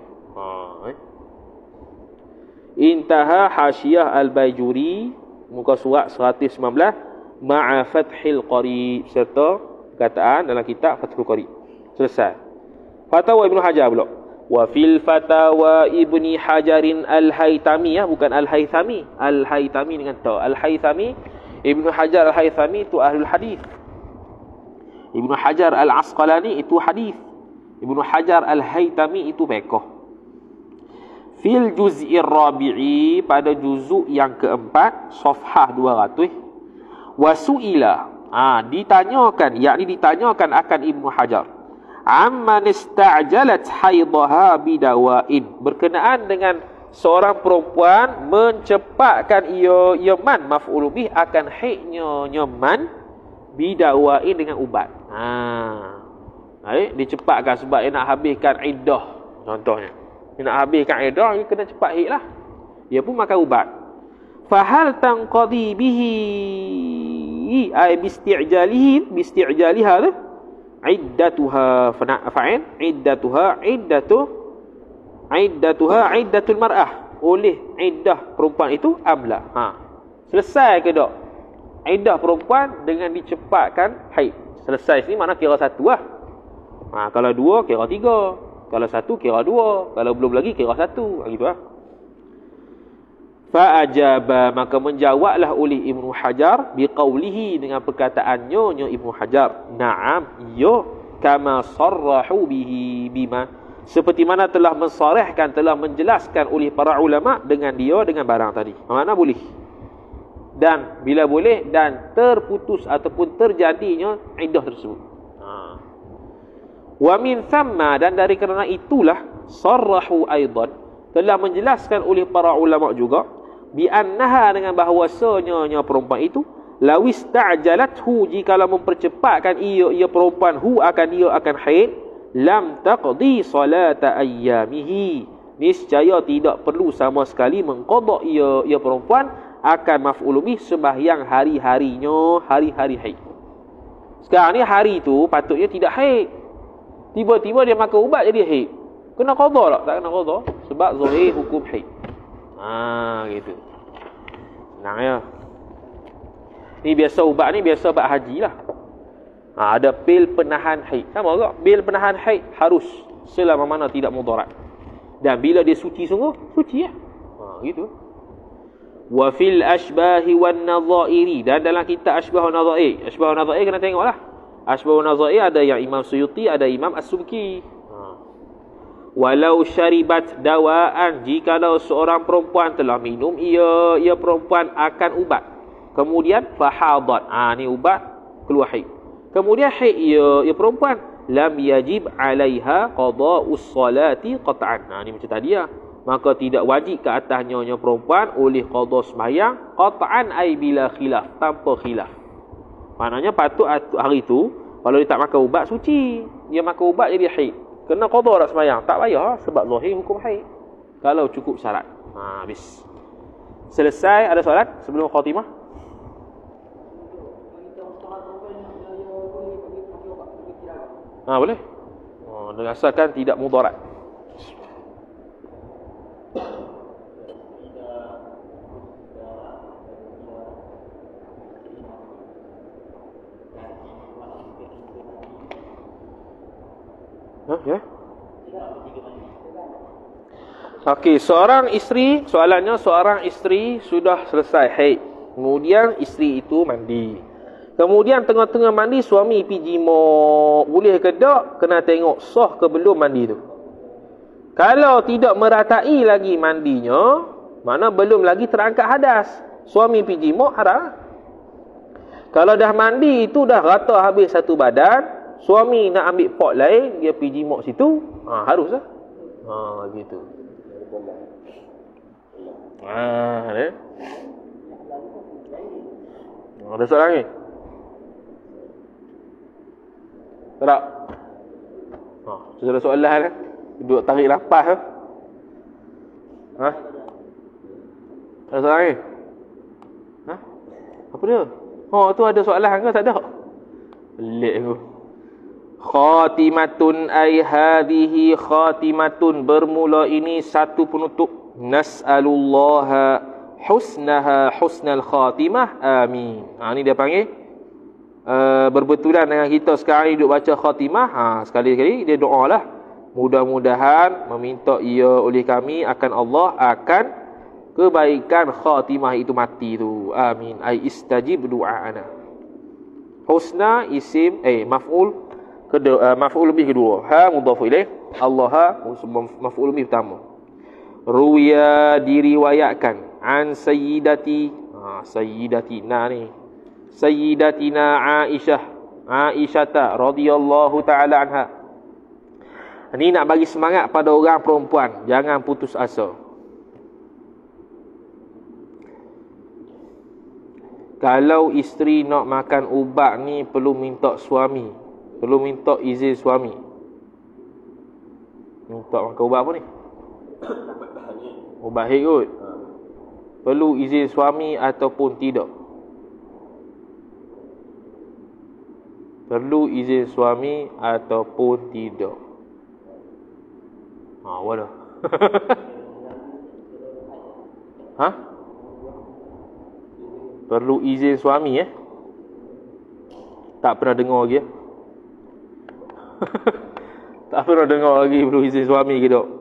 Intaha Hasyiah Al-Baijuri muka surat 119 ma'a Fathil Qari serta perkataan dalam kitab Fathul Qari. Selesai. Fatwa Ibnu Hajar pula. Wa fil fatawa Ibni Hajarin Al-Haytami, bukan Al-Haythami. Al-Haytami dengan ta. Al-Haythami, Ibnu Hajar Al-Haythami itu ahlul hadis. Ibnu Hajar Al-Asqalani itu hadis. Ibnu Hajar Al-Haytami itu fiqh. Fil juz'ir rabi'i pada juzuk yang keempat, safhah 200. Wasu'ila ditanyakan, yakni ditanyakan akan Ibnu Hajar amman ista'jalat haidaha bidawain, berkenaan dengan seorang perempuan mencepatkan ia man maf'ul bih akan haidnya nyaman bidawain dengan ubat. Dicepatkan sebab dia nak habiskan iddah contohnya. Dia nak habiskan iddah, dia kena cepat haid lah. Dia pun makan ubat. Fahal tanqadhi bihi ay bisti'jaliha iddatuha fa'il iddatul mar'ah, oleh iddah perempuan itu amla. Selesai ke tak iddah perempuan dengan dicepatkan haid. Selesai sini mana kira satu lah. Kalau dua kira tiga, kalau satu kira dua, kalau belum lagi kira satu, gitu lah. Fa'ajaba, maka menjawablah oleh Ibnu Hajar biqaulihi, dengan perkataannya Ibnu Hajar, na'am, ya, kama sarrahu bihi bima, seperti mana telah mensarihkan, telah menjelaskan oleh para ulama dengan dia, dengan barang tadi. Mana boleh. Dan bila boleh dan terputus ataupun terjadinya iddah tersebut. Wa min thamma, dan dari kerana itulah sarrahu aidan, telah menjelaskan oleh para ulama juga, bi annaha, dengan bahawasanya perempuan itu, lawis ta'jalathu, jikalau mempercepatkan ia perempuan akan haid, lam taqdi salata ayyamihi, niscaya tidak perlu sama sekali mengqada ia perempuan akan maf'ul bih sembahyang hari-harinya, hari-hari haid. Sekarang ni hari tu patutnya tidak haid, tiba-tiba dia makan ubat jadi haid, kena qada tak? Tak kena qada, sebab zahir hukum haid. Gitu. Senang ya. Ni biasa ubat ni, biasa ubat haji lah. Ada pil penahan haid. Sama tak? Pil penahan haid harus selama mana tidak mudarat. Dan bila dia suci sungguh, suci ya. Gitu. Wa fil ashbahi wan nadhairi, dan dalam kitab Ashbah wan Nadhair. Ashbah wan Nadhair kena tengoklah. Ashbah wan Nadhair ada yang Imam Suyuti, ada Imam As-Subki. Walau syaribat dawaan, jikalau seorang perempuan telah minum ia perempuan akan ubat, kemudian fahadat, ni ubat keluar haid, kemudian haid ia perempuan, lam yajib alaiha qada'us salati qat'an. Ni macam tadi ya, maka tidak wajib ke atasnya perempuan oleh qada sembahyang qat'an, ai bila khilaf, tanpa khilaf. Maknanya patut hari itu kalau dia tak makan ubat suci, dia makan ubat jadi haid, kena qada tak sembahyang? Tak payah, sebab zahir hukum haid. Kalau cukup syarat. Habis. Selesai. Ada soalan sebelum khatimah? Boleh. Asalkan tidak mudarat. Ya. Okey, seorang isteri, soalannya seorang isteri sudah selesai haid, kemudian isteri itu mandi, kemudian tengah-tengah mandi suami pergi jimuk, boleh ke tak? Kena tengok sah ke belum mandi tu. Kalau tidak meratai lagi mandinya, mana belum lagi terangkat hadas, suami pergi jimuk, haram. Kalau dah mandi itu dah rata habis satu badan, suami nak ambil pot lain, dia pergi jimuk situ, haruslah. Gitu. Ada soalan ni? Tak? Sudah soalan kan? Duduk tarik lapas. Ada soalan ni? Apa dia? Tu ada soalan ke? Tak ada? Pelik aku. Khatimatun ay hadhihi khatimatun, bermula ini satu penutup. Nas'alullaha husnal khatimah, amin. Ni dia panggil berbetulan dengan kita sekarang duduk baca khatimah. Sekali-kali dia doa lah, mudah-mudahan meminta ia oleh kami akan Allah akan kebaikan khatimah itu mati tu, amin. Ai istajib du'ana. Husna isim maf'ul kedua, maf'ul bih kedua, mudhaf ilaih, Allah maf'ul bih pertama. Ruya, diriwayatkan, an sayyidatina ni, sayyidatina Aisyah radhiyallahu ta'ala anha. Ini nak bagi semangat pada orang perempuan, jangan putus asa. Kalau isteri nak makan ubat ni perlu minta suami, perlu minta izin suami. Minta makan ubat apa ni? Ubat haid kot. Perlu izin suami ataupun tidak? Perlu izin suami ataupun tidak? Wadah. Perlu izin suami Tak pernah dengar lagi Tak pernah dengar lagi perlu izin suami ke tak?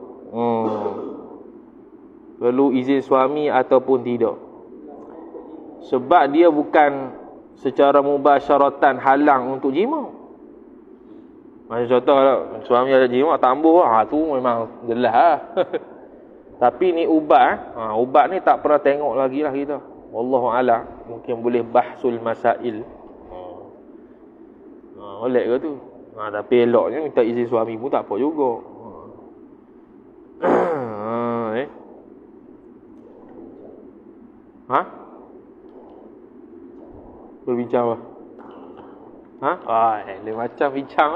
Perlu izin suami ataupun tidak. Sebab dia bukan secara mubasyaratan halang untuk jima. Macam contoh kalau suami ada jima tak ambuh tu memang jelas lah. Tapi ni ubat ubat ni tak pernah tengok lagi lah kita. Wallahu a'lam. Mungkin boleh bahsul masail. Oleh ke tu. Tapi eloknya minta izin suami pun tak apa juga. Berbincang apa? Lain macam bincang.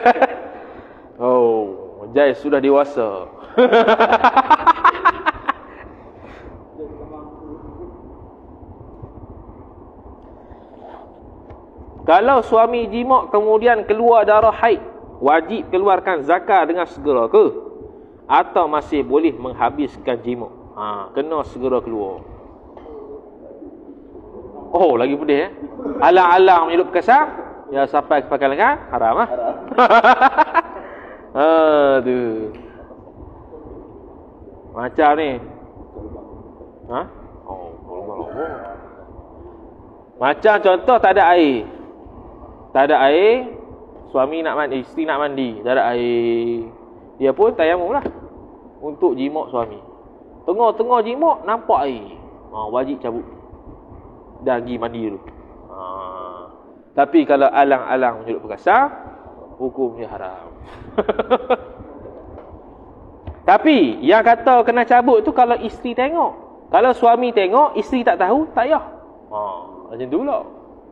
Jai sudah dewasa. Kalau suami jima kemudian keluar darah haid, wajib keluarkan zakat dengan segera ke? Atau masih boleh menghabiskan jima? Kena segera keluar. Lagi pedih Alang-alang hidup kesam, ya sampai pakai lengan haram Aduh. Macam ni. Macam contoh tak ada air. Tak ada air, suami nak mandi, isteri nak mandi, tak ada air. Dia pun tayamum lah untuk jima' suami. Tengah-tengah jima' nampak air. Wajib cabut. Dah pergi mandi dulu. Tapi kalau alang-alang menjuluk perkasa, hukumnya haram. Tapi yang kata kena cabut tu kalau isteri tengok. Kalau suami tengok, isteri tak tahu, tak payah. Macam tu pula.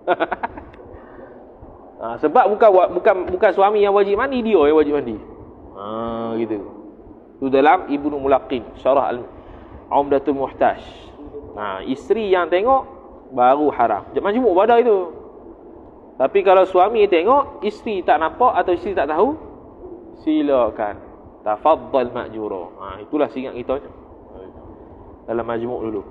Sebab bukan suami yang wajib mandi, dia yang wajib mandi. Gitu. Tu dalam Ibnu Mulaqin, Syarah Al-Umdatul Muhtaj. Isteri yang tengok baru haram. Majmuk badan itu. Tapi kalau suami tengok, isteri tak nampak atau isteri tak tahu, silakan. Tafaddal ma'jura. Itulah singkat kita dalam majmuk dulu.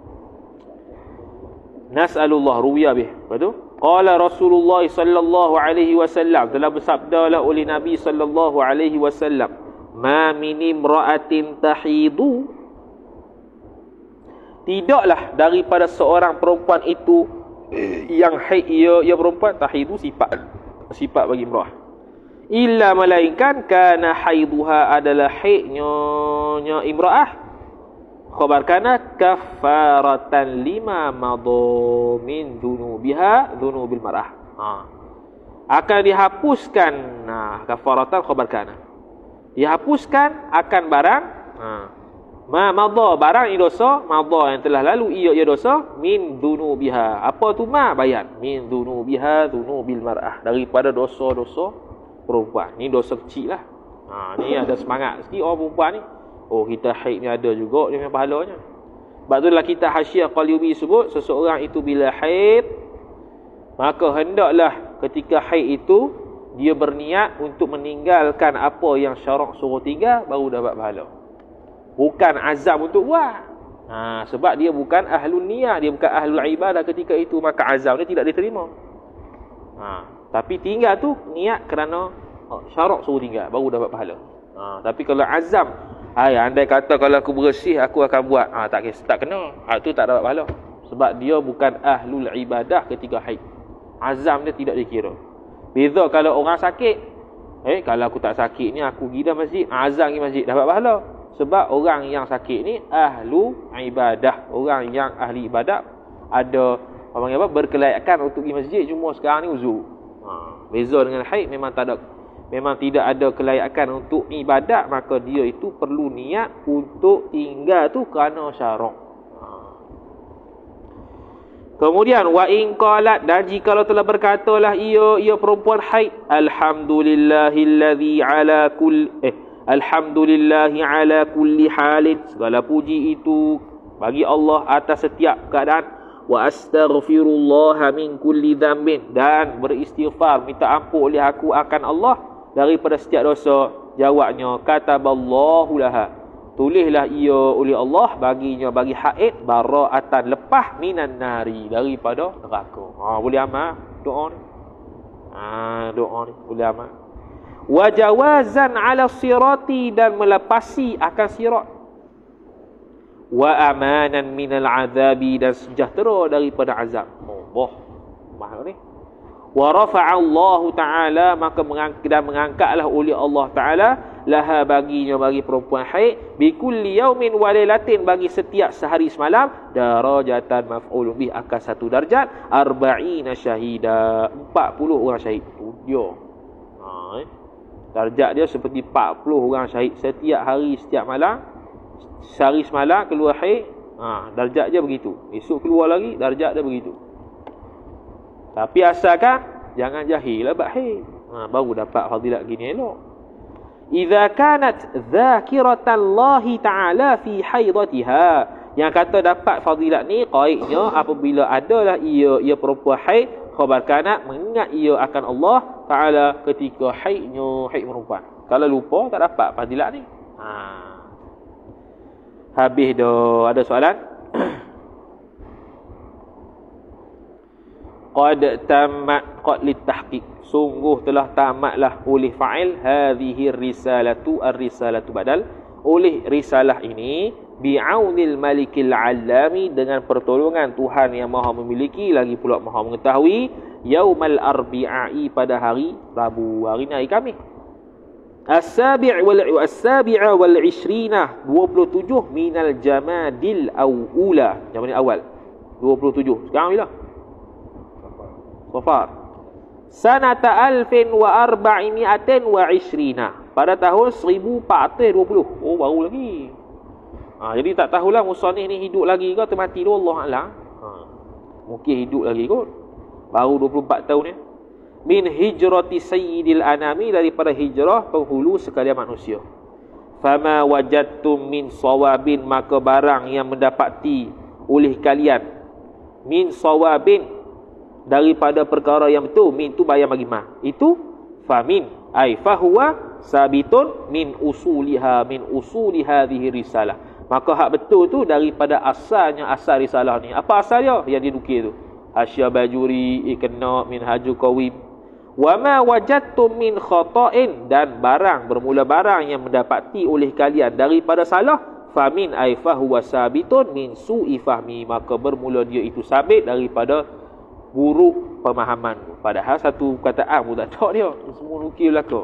Nas'alullah ruwiya bih. Betul? Qala Rasulullah sallallahu alaihi wasallam, telah bersabdalah oleh Nabi sallallahu alaihi wasallam, ma min imra'atin tahidu, tidaklah daripada seorang perempuan itu yang haid, ia perempuan tahidu sifat bagi imra'ah, illa melainkan kana haiduha adalah haidnya imra'ah, khabar kana kafaratan lima madha min dhunubil mar'ah. Akan dihapuskan kafaratan khabar kana, dihapuskan akan barang madha, barang ini dosa, madha yang telah lalu ia dosa, min dhunubiha. Apa tu bayan, min dhunubiha dhunubil mar'ah, daripada dosa-dosa perempuan. Ni dosa kecil lah. Ni ada semangat sikit orang perempuan ni. Kita haid ni ada juga dia punya pahalanya. Sebab tu dalam kitab Hasyiah Qalyubi sebut, seseorang itu bila haid, maka hendaklah ketika haid itu dia berniat untuk meninggalkan apa yang syarak suruh tinggal, baru dapat pahala. Bukan azam untuk buat. Sebab dia bukan ahlul niyah, dia bukan ahlul ibadah ketika itu, maka azam dia tidak diterima. Tapi tinggal tu niat kerana syarak suruh tinggal, baru dapat pahala. Tapi kalau azam, andai kata kalau aku bersih aku akan buat, tak kena. Tu tak dapat pahala. Sebab dia bukan ahlul ibadah ketika haid. Azam dia tidak dikira. Beza kalau orang sakit, kalau aku tak sakit ni aku pergi dah masjid, azam pergi masjid, dapat pahala. Sebab orang yang sakit ni ahlu ibadah. Orang yang ahli ibadah ada berkelayakan untuk pergi masjid, cuma sekarang ni uzur. Beza dengan haid, memang tidak ada kelayakan untuk ibadat, maka dia itu perlu niat untuk tinggal tu kerana syarak. Kemudian wa in qalat, dan jikalau telah berkatalah ia perempuan haid, alhamdulillahi ala kulli halin, segala puji itu bagi Allah atas setiap keadaan, wa astaghfirullah min kulli dhanbin, dan beristighfar minta ampun oleh aku akan Allah daripada setiap dosa. Jawabnya, kataballahu laha, tulislah ia oleh Allah baginya bagi haid bara'atan lepas minan nari daripada neraka. Boleh amal doa ni. Doa ni boleh amal. Wa jawazan 'ala sirati dan melepasi akan sirat. Wa amanan minal azabi dan sejahtera daripada azab. Allah. Mahal ni. Wa rafa'a Allah Ta'ala maka mengangkatlah oleh Allah Ta'ala laha baginya bagi perempuan haid bi kulli yaumin wa lailatin bagi setiap sehari semalam darajatan maf'ulun bih akan satu darjat 40 syahida 40 orang syahid tu dia. Darjat dia seperti 40 orang syahid setiap hari setiap malam. Sehari semalam keluar haid, darjat dia begitu. Esok keluar lagi darjat dia begitu. Tapi asalkan jangan jahil lah bab haid. Baru dapat fadilat gini elok. Idza kanat dzakiratallahi ta'ala fi haidatiha. Yang kata dapat fadilat ni qaidnya apabila adalah ia perempuan haid, khabar kanat mengingat ia akan Allah Ta'ala ketika haidnya, haid perempuan. Kalau lupa tak dapat fadilat ni. Habis dah. Ada soalan? Qad litahqiq sungguh telah tamatlah oleh fa'il hadhihi risalatu ar-risalatu badal oleh risalah ini bi'aunil malikil alami dengan pertolongan Tuhan yang maha memiliki lagi pula maha mengetahui yaumal arbi'i pada hari Rabu hari ni hari Khamis as-sabi' wal 20 27 minal jamadil awula jamadil awal 27 sekarang bila Safar sanata 1420 pada tahun 1420. Baru lagi. Jadi tak tahulah musannif ni hidup lagi ke atau mati tu Allah Alam. Mungkin hidup lagi kot. Baru 24 tahun ni. Min hijrati sayyidil anami daripada hijrah penghulu sekalian manusia. Fama wajadtum min sawabin maka barang yang mendapati oleh kalian min sawabin daripada perkara yang betul min tu bayang bagi ma itu famin ai fahuwa sabitun min usuli hadhihi risalah maka hak betul tu daripada asalnya asal risalah ni. Apa asal dia yang dinukil tu? Hasyiah Bajuri ikna minhajul qawim wa ma wajadtum min khata'in dan barang bermula barang yang mendapati oleh kalian daripada salah famin ai fahuwa sabitun min su'i fahmi maka bermula dia itu sabit daripada buruk pemahaman. Padahal satu kataan pun tak tahu dia. Semua nukil belaka.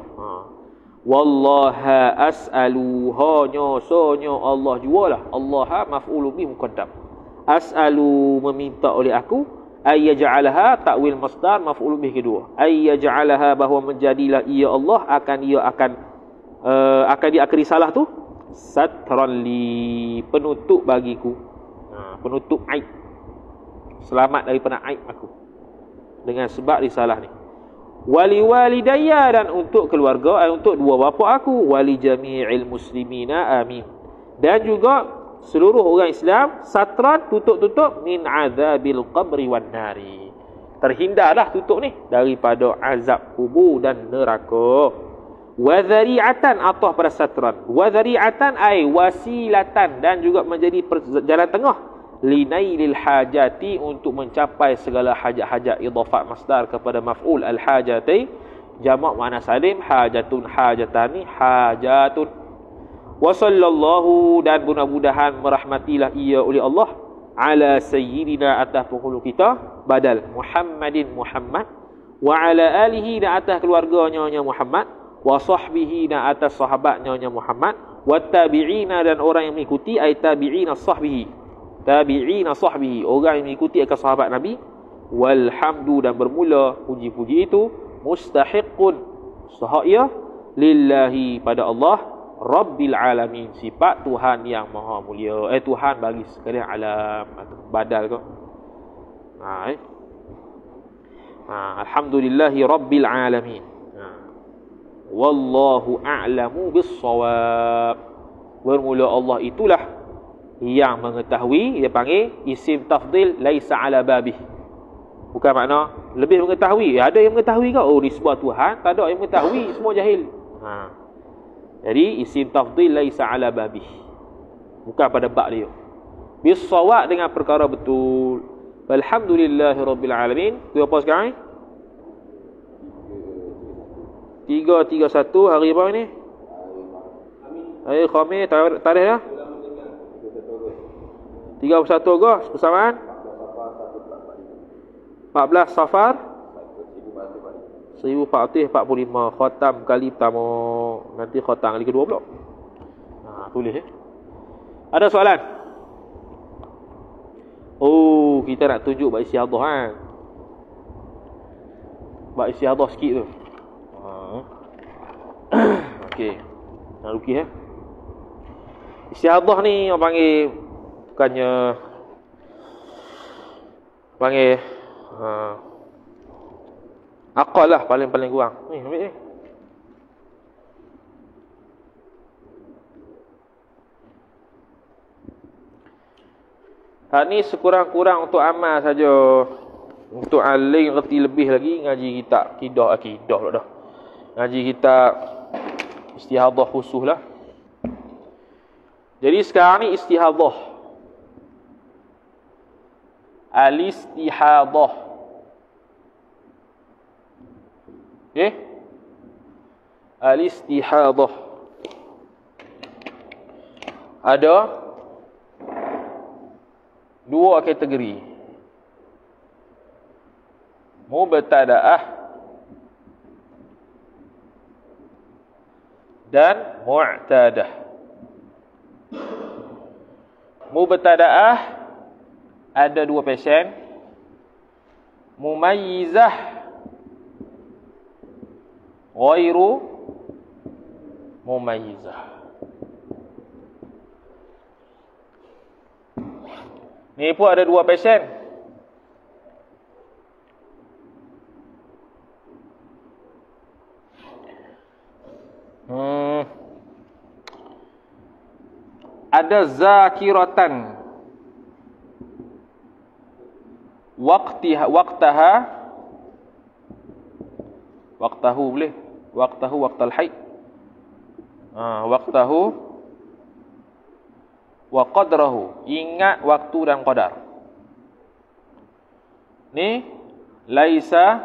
Wallaha as'alu hanya sonya Allah jualah. Allah maf'ulun bih muqaddam. As'alu meminta oleh aku ay yaj'alaha ta'wil masdar maf'ulun bih kedua. Ay yaj'alaha bahawa menjadilah ia Allah akan dia akhiri salah tu satran li penutup bagiku. Penutup aib. Selamat daripada aib aku dengan sebab risalah ni. Wali walidayya dan untuk keluarga untuk dua bapa aku wali jami'il muslimina amin. Dan juga seluruh orang Islam satran tutup min azabil qabri wan nari. Terhindarlah tutup ni daripada azab kubur dan neraka. Wa dhari'atan atah pada satran. Wa dhari'atan ay wasilatan dan juga menjadi jalan tengah linailil hajati untuk mencapai segala hajat-hajat idhafat masdar kepada maf'ul al-hajati jamak makna salim hajatun hajatani hajatun wa sallallahu dan mudah-mudahan merahmatilah ia oleh Allah ala sayyidina atas penghulu kita badal Muhammadin Muhammad wa ala alihi dan atas keluarganya Muhammad wa sahbihi dan atas sahabatnya Muhammad wa tabi'ina dan orang yang mengikuti ay tabi'ina sahbihi tabi'ina sahbihi orang yang mengikuti akan sahabat Nabi walhamdu dan bermula puji-puji itu mustahiqun sahaya lillahi pada Allah rabbil alamin sifat Tuhan yang maha mulia Tuhan bagi sekalian alam badal ke alhamdulillahi rabbil alamin wallahu a'lamu bis-shawab bermula Allah itulah yang mengetahui. Dia panggil isim tafdil laisa ala babih, bukan makna lebih mengetahui. Ada yang mengetahui ke? Oh, nisbah Tuhan. Tak ada yang mengetahui, semua jahil. Jadi isim tafdil laisa ala babih. Bukan pada bak dia. Bisawab dengan perkara betul. Alhamdulillahirabbil alamin. Tu apa sekarang ni? 331 hari apa ni? Hari Khamis, tarikh dah? 31 Ogos bersamaan 14 Safar 1445 khatam kali pertama. Nanti khatam kali kedua pula. Tulis Ada soalan? Oh, kita nak tunjuk bab istiadah kan. Bab istiadah sikit tu. Okey. Nak lukis Istiadah ni orang panggil bukannya panggil akal lah paling-paling kurang. Ni ambil ni. Ni sekurang-kurang untuk amal saja. Untuk aling reti lebih lagi ngaji kitab akidah pula dah. Ngaji kitab istihadah khusus lah. Jadi sekarang ni istihadah. Al-istihadah. Okay? Al-istihadah. Ada dua kategori. Mubtada'ah dan mu'tadah. Mubtada'ah ada dua pesen. Mumayyizah ghairu mumayyizah. Ni pun ada dua pesen. Ada zakiratan waqtahu boleh, waqtal haid, waqtahu wa qadrahu, ingat waktu dan qadar. Ni laisa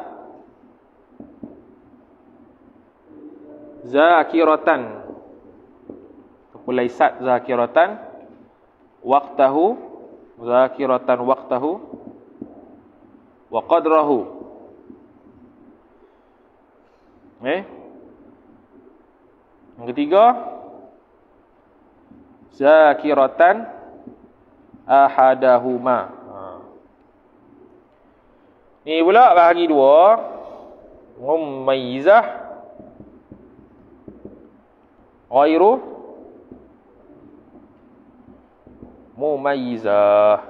zakiratan ataupun laisat zakiratan waqtahu, zakiratan waqtahu wa qadrahu. Yang ketiga, zakiratan ahadahuma. Ni pula bahagi dua. Mumayyizah ghairu mumayyizah.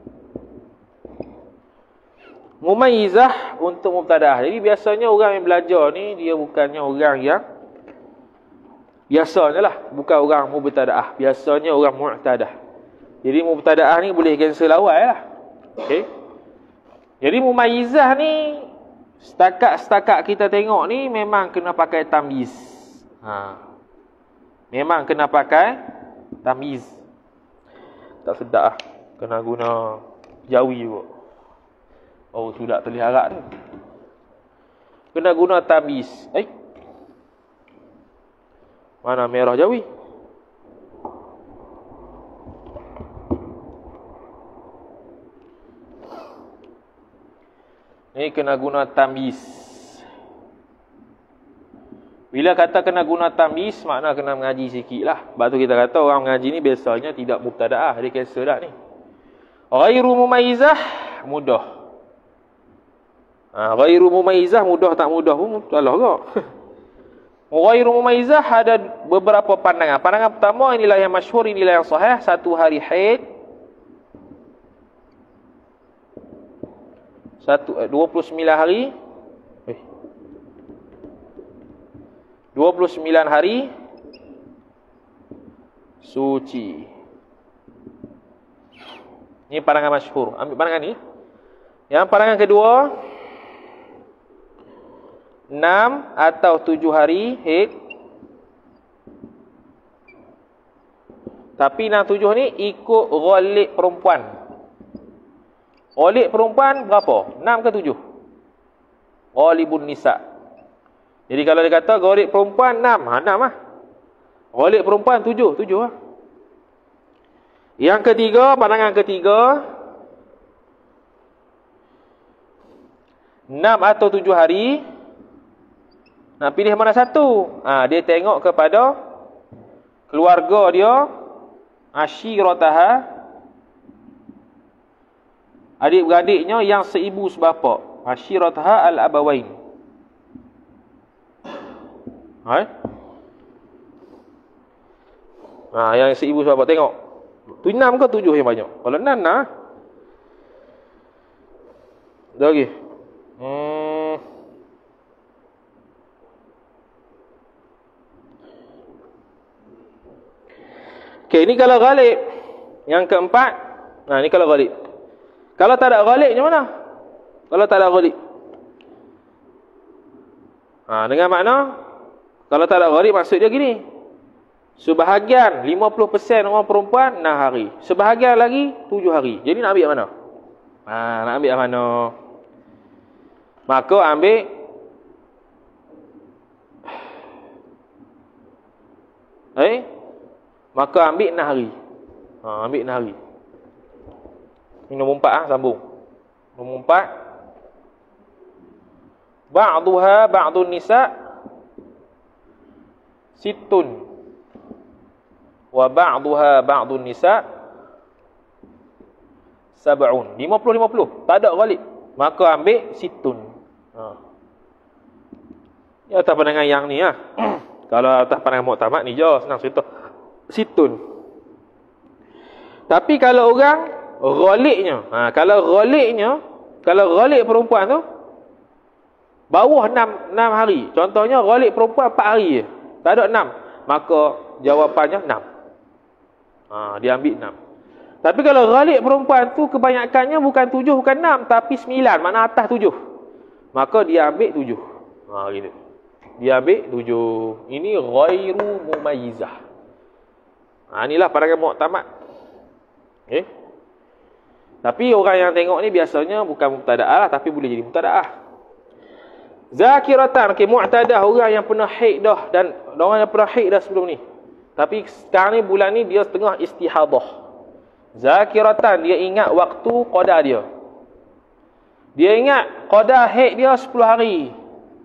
Mumayyizah untuk mubtadaah. Jadi biasanya orang yang belajar ni dia bukannya orang yang biasanya lah, bukan orang mubtadaah. Biasanya orang mu'tadah. Jadi mubtadaah ni boleh cancel awal lah. Okey. Jadi mumayyizah ni setakat kita tengok ni memang kena pakai tamyiz. Memang kena pakai tamyiz. Tak sedap lah. Kena guna jawi juga. Oh, sudah terlihat harap ni. Kena guna tamyiz. Mana merah jawi? Ni kena guna tamyiz. Bila kata kena guna tamyiz, makna kena mengaji sikit lah. Sebab tu kita kata orang mengaji ni biasanya tidak mubtada'ah. Dia cancel dah ni. Ghairu mumayyizah, mudah. Ghairu mumayyizah, mudah tak mudah pun salah ke? Ghairu mumayyizah ada beberapa pandangan. Pandangan pertama, inilah yang masyhur, inilah yang sahih. 1 hari haid, 29 hari 29 hari suci. Ini pandangan masyhur. Ambil pandangan ni. Yang pandangan kedua, 6 atau 7 hari haid Tapi 6-7 ni ikut ghalib perempuan. Ghalib perempuan berapa? 6 ke 7? Ghalibun nisa. Jadi kalau dia kata ghalib perempuan 6, 6 lah. Ghalib perempuan 7 lah. Yang ketiga, pandangan ketiga, 6 atau 7 hari. Nak pilih mana satu? Dia tengok kepada keluarga dia, ashirataha, adik-beradiknya yang seibu sebapa. Ashirataha al-abawain. Yang seibu sebapa, tengok. Tu 6 ke 7 yang banyak? Kalau 6 nah. Dah lagi. Okey, ni kalau ghalib. Yang keempat, ni kalau ghalib. Kalau tak ada ghalib macam mana? Kalau tak ada ghalib. Dengan makna kalau tak ada ghalib maksud dia gini. Sebahagian 50% orang perempuan 6 hari. Sebahagian lagi 7 hari. Jadi nak ambil mana? Nak ambil mana? Maka ambil maka ambil 6 hari. Ambil 6 hari. Ini nombor 4 sambung. Nombor 4. Ba'duha ba'dun nisa sittun. Wa ba'duha ba'dun nisa sab'un. 50-50. Tak ada ghalib. Maka ambil sittun. Ya atas pandangan yang ni lah. Kalau atas pandangan muktamad ni je senang cerita. Sittun. Tapi kalau orang ghalibnya, kalau ghalib perempuan tu bawah 6 hari. Contohnya ghalib perempuan 4 hari je. Tak ada 6. Maka jawapannya 6. Dia ambil 6. Tapi kalau ghalib perempuan tu kebanyakannya bukan 7, bukan 6, tapi 9, makna atas 7. Maka dia ambil 7. Gitu. Dia ambil 7. Ini ghairu mumayyizah. Inilah pandangan muktamad. Tapi orang yang tengok ni biasanya bukan mubtada'ah lah, tapi boleh jadi mubtada'ah. Zakiratan, mu'tadah, orang yang pernah haid dah, dan orang yang pernah haid dah sebelum ni. Tapi sekarang ni bulan ni dia tengah istihadah. Zakiratan, dia ingat waktu qada dia. Dia ingat qada haid dia 10 hari.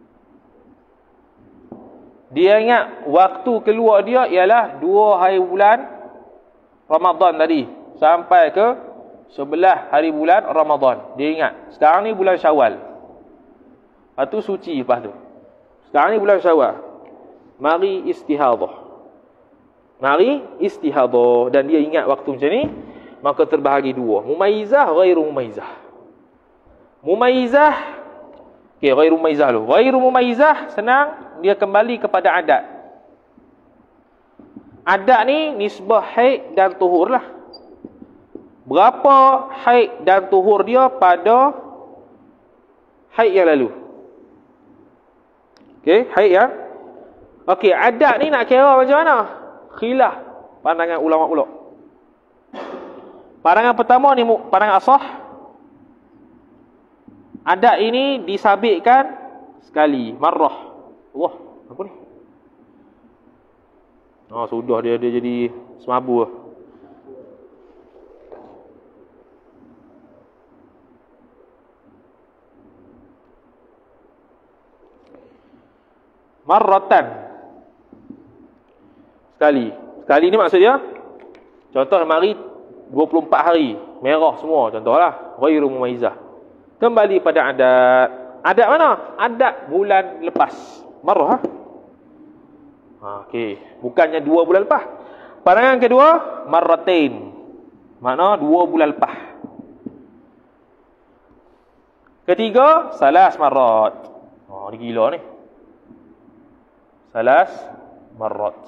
Dia ingat waktu keluar dia ialah 2 hari bulan Ramadan tadi. Sampai ke 11 hari bulan Ramadan. Dia ingat. Sekarang ni bulan Syawal. Lepas tu suci lepas tu. Sekarang ni bulan Syawal. Mari istihadah. Dan dia ingat waktu macam ni. Maka terbahagi 2. Mumayyizah, ghairu mumayyizah. Mumayyizah. Ghairu mumayyizah dulu. Ghairu mumayyizah senang. Dia kembali kepada adat. Adat ni nisbah haid dan tuhur lah. Berapa haid dan tuhur dia pada haid yang lalu. Haid yang. Adat ni nak kira macam mana? Khilaf pandangan ulama pula. Pandangan pertama ni pandangan asah. Adat ini disabitkan sekali, marrah. Wah, apa ni? Sudah dia jadi semabu lah. Marratan. Sekali ni maksud dia, contoh mari 24 hari, merah semua contohlah, ghairu mumayyizah. Kembali pada adat. Adat mana? Adat bulan lepas. Marrah. Bukannya 2 bulan lepas. Pandangan kedua, marratain. Makna 2 bulan lepas. Ketiga, salas marrat. Ni gila ni. Salas marrat.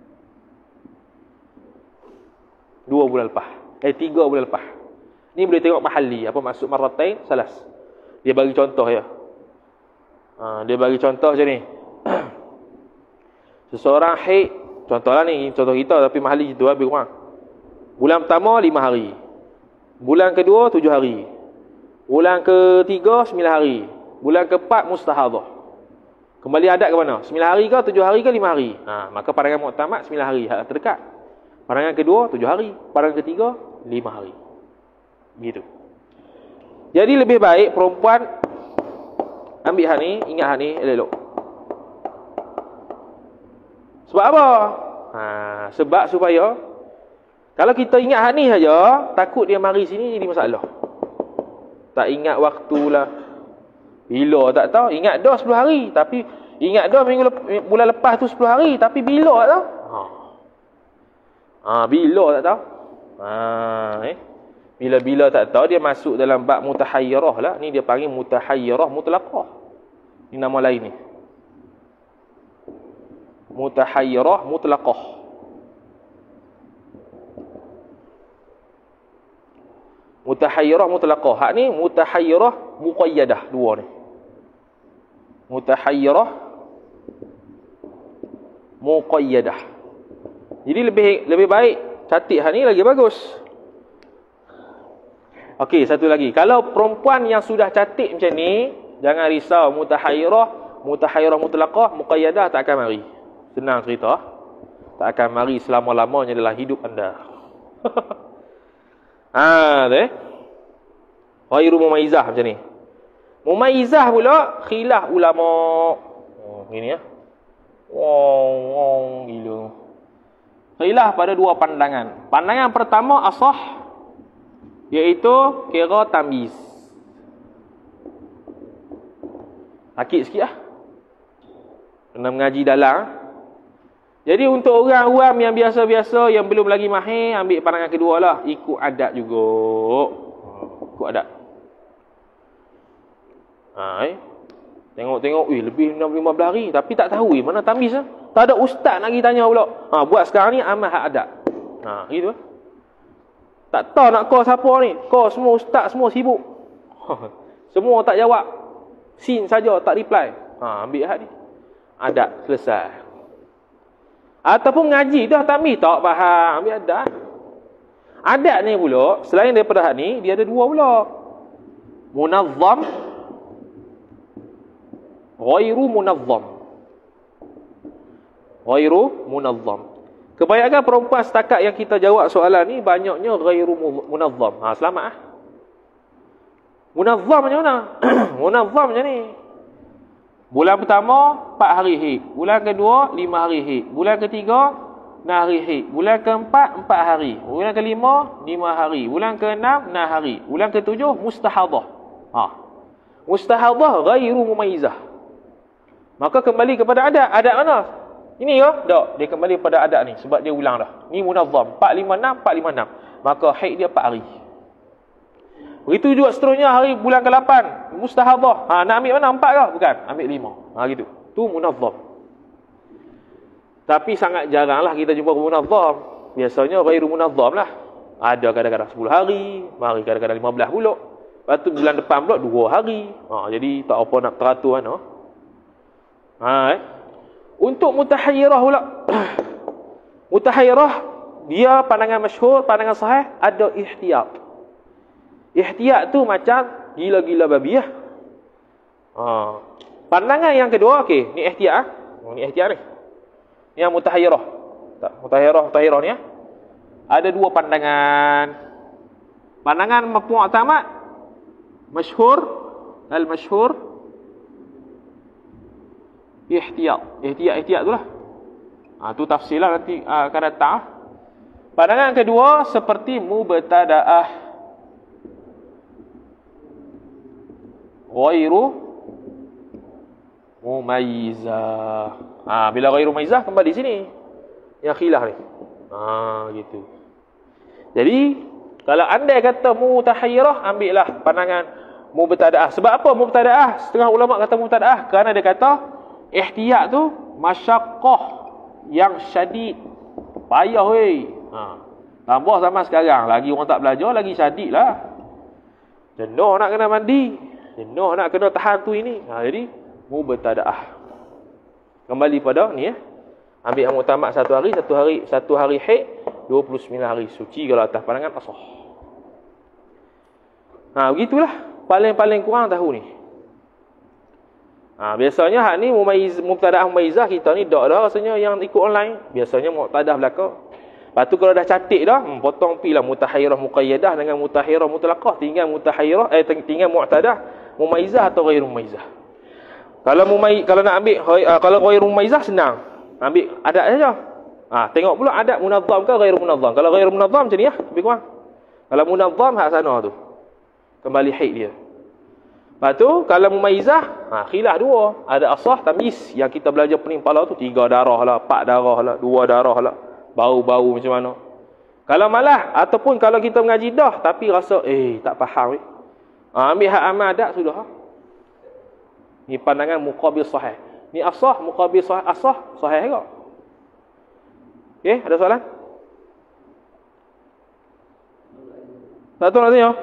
2 bulan lepas. 3 bulan lepas. Ni boleh tengok mahalli. Apa maksud marratain? Salas. Dia bagi contoh ya. Dia bagi contoh macam ni. Seseorang haid. Contohlah ni. Contoh kita tapi mahalli itu lebih kurang. Bulan pertama 5 hari. Bulan kedua 7 hari. Bulan ketiga 9 hari. Bulan keempat mustahadhah. Kembali adat ke mana? 9 hari ke 7 hari ke 5 hari? Maka pandangan muktamad 9 hari hak terdekat. Pandangan kedua 7 hari. Pandangan ketiga 5 hari. Begitu. Jadi lebih baik perempuan ambil hak ni, ingat hak ni elok-elok. Sebab apa? Sebab supaya kalau kita ingat hak ni saja, takut dia mari sini jadi masalah. Tak ingat waktulah. Bila tak tahu. Ingat dah 10 hari. Tapi ingat dah bulan lepas tu 10 hari. Tapi bila tak tahu. Bila tak tahu. Bila-bila tak tahu, dia masuk dalam bab mutahayyirah lah. Ni dia panggil mutahayyirah mutlaqah. Ni nama lain ni. Mutahayyirah mutlaqah. Mutahayyirah mutlaqah. Hak ni mutahayyirah muqayyadah. Dua ni. Mutahayyirah muqayyadah. Jadi lebih baik catik hak ni lagi bagus. Okey, satu lagi. Kalau perempuan yang sudah catik macam ni, jangan risau. Mutahayyirah mutlaqah, muqayyadah tak akan mari. Senang cerita. Tak akan mari selama-lamanya dalam hidup anda. Ghairu mumayyizah macam ni. Mumayyizah pula khilaf ulama. Gini ya. Gila. Khilaf pada dua pandangan. Pandangan pertama asah, iaitu kira tamyiz. Sakit sikit lah. Kena mengaji dalam. Jadi untuk orang awam yang biasa-biasa, yang belum lagi mahir, ambil pandangan kedua lah. Ikut adat juga. Ikut adat. Tengok-tengok, lebih 15 hari. Tapi tak tahu, mana tamyiz lah. Tak ada ustaz nak pergi tanya pula. Buat sekarang ni amal hak adat. Gitu lah. Tak tahu nak call siapa ni. Call semua ustaz, semua sibuk. Semua tak jawab. Sin saja, tak reply. Ambil hak ni. Adat, selesai. Ataupun ngaji dah tamyiz tak faham, ambil adat. Adat ni pula, selain daripada hak ni, dia ada dua pula. Munazzam, ghairu munazzam. Ghairu munazzam. Kebanyakan perempuan setakat yang kita jawab soalan ni, banyaknya ghairu munazzam. Selamat lah. Munazzam macam mana? Munazzam macam ni. Bulan pertama 4 hari haid. Bulan kedua 5 hari haid. Bulan ketiga 6 hari haid. Bulan keempat 4 hari. Bulan kelima 5 hari. Bulan keenam 6 hari. Bulan ketujuh mustahadhah. Mustahadhah ghairu mumayyizah. Maka kembali kepada adat. Adat mana? Ini ke? Tak. Dia kembali pada adat ni sebab dia ulang dah. Ni munazzam 456 456. Maka haid dia 4 hari. Begitu juga seterusnya hari bulan ke-8 mustahadhah. Nak ambil mana? 4 ke? Bukan, ambil 5. Gitu. Tu munazzam. Tapi sangat jaranglah kita jumpa munazzam. Biasanya ghairu munazzam lah. Ada kadang-kadang 10 hari, mari kadang-kadang 15 pula. Lepas tu bulan depan pula 2 hari. Jadi tak apa nak teratur mana. Untuk mutahayyirah pula. Mutahayyirah dia pandangan masyhur, pandangan sahih, ada ihtiyat. Ihtiyat tu macam gila-gila babi lah. Pandangan yang kedua, okey, ni ihtiyat ni ihtiyat ni. Yang mutahayyirah. Mutahayyirah ni ada dua pandangan. Pandangan mu'tamad masyhur, al-masyhur ihtiyat tu lah. Tu tafsir lah nanti akan datang. Pandangan kedua seperti mubtada'ah ghairu mumayyizah. Bila ghairu mumayyizah kembali sini. Yang khilaf ni. Gitu. Jadi kalau anda kata mutahayyirah, ambillah pandangan mubtada'ah. Sebab apa mubtada'ah? Setengah ulama kata mubtada'ah kerana dia kata ihtiyat tu masyaqqah yang syadid. Payah weh. Tambah zaman sekarang lagi orang tak belajar lagi syadid lah. Jenuh nak kena mandi. Jenuh nak kena tahan tu ini. Jadi mubtada'ah. Kembali pada ni Ambil yang muktamad satu hari haid, 29 hari suci kalau atas pandangan asah. Begitulah paling-paling kurang tahu ni. Biasanya hak ni mubtadaah mumayyizah kita ni dak dah rasanya yang ikut online. Biasanya muqtadah belaka. Lepas tu kalau dah cantik dah, potong pilah mutahayyirah muqayyadah dengan mutahayyirah mutlaqah, tinggal mutahayyirah tinggal muqtadah mumayyizah atau ghairu mumayyizah. Kalau nak ambil kalau ghairu mumayyizah senang. Ambil adat saja. Tengok pula adat munazzam ke ghairu munazzam. Kalau ghairu munazzam macam ni lebih kurang. Kalau munazzam hak sana tu. Kembali haid dia. Lepas tu kalau mumayyizah, khilaf dua. Ada asah tamyiz yang kita belajar pening kepala tu 3 darah lah, 4 darah lah, 2 darah lah. Bau-bau macam mana. Kalau malah ataupun kalau kita mengaji dah tapi rasa tak faham ambil hak amal adat sudah. Ni pandangan muqabil sahih. Ni asah muqabil sahih, asah sahih juga. Okey, ada soalan? Satu nak tanya.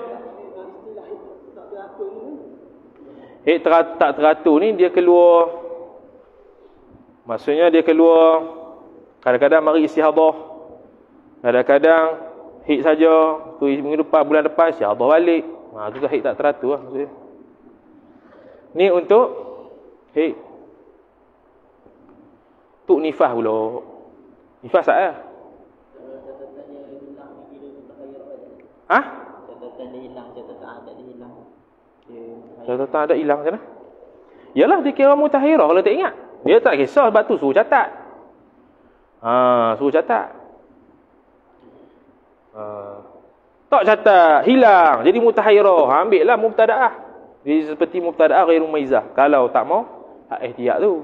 Tak teratur ni dia keluar. Maksudnya dia keluar kadang-kadang mari istihadah. Kadang-kadang haid saja, tu minggu depan, bulan depan istihadah balik. Tu kan haid tak teratur lah maksudnya. Ni untuk haid. Untuk nifas pula. Nifas tak ya? Catatan dia hilang, catatan adat dia hilang. Catatan adat hilang macam mana? Yalah dia kira mutahayyirah kalau tak ingat. Dia tak kisah sebab tu suruh catat. Suruh catat. Tak catat, hilang. Jadi mutahayyirah. Ambil lah mubtadaah. Jadi seperti mubtadaah ghairu mumayyizah. Kalau tak mau, hak ihtiyat tu.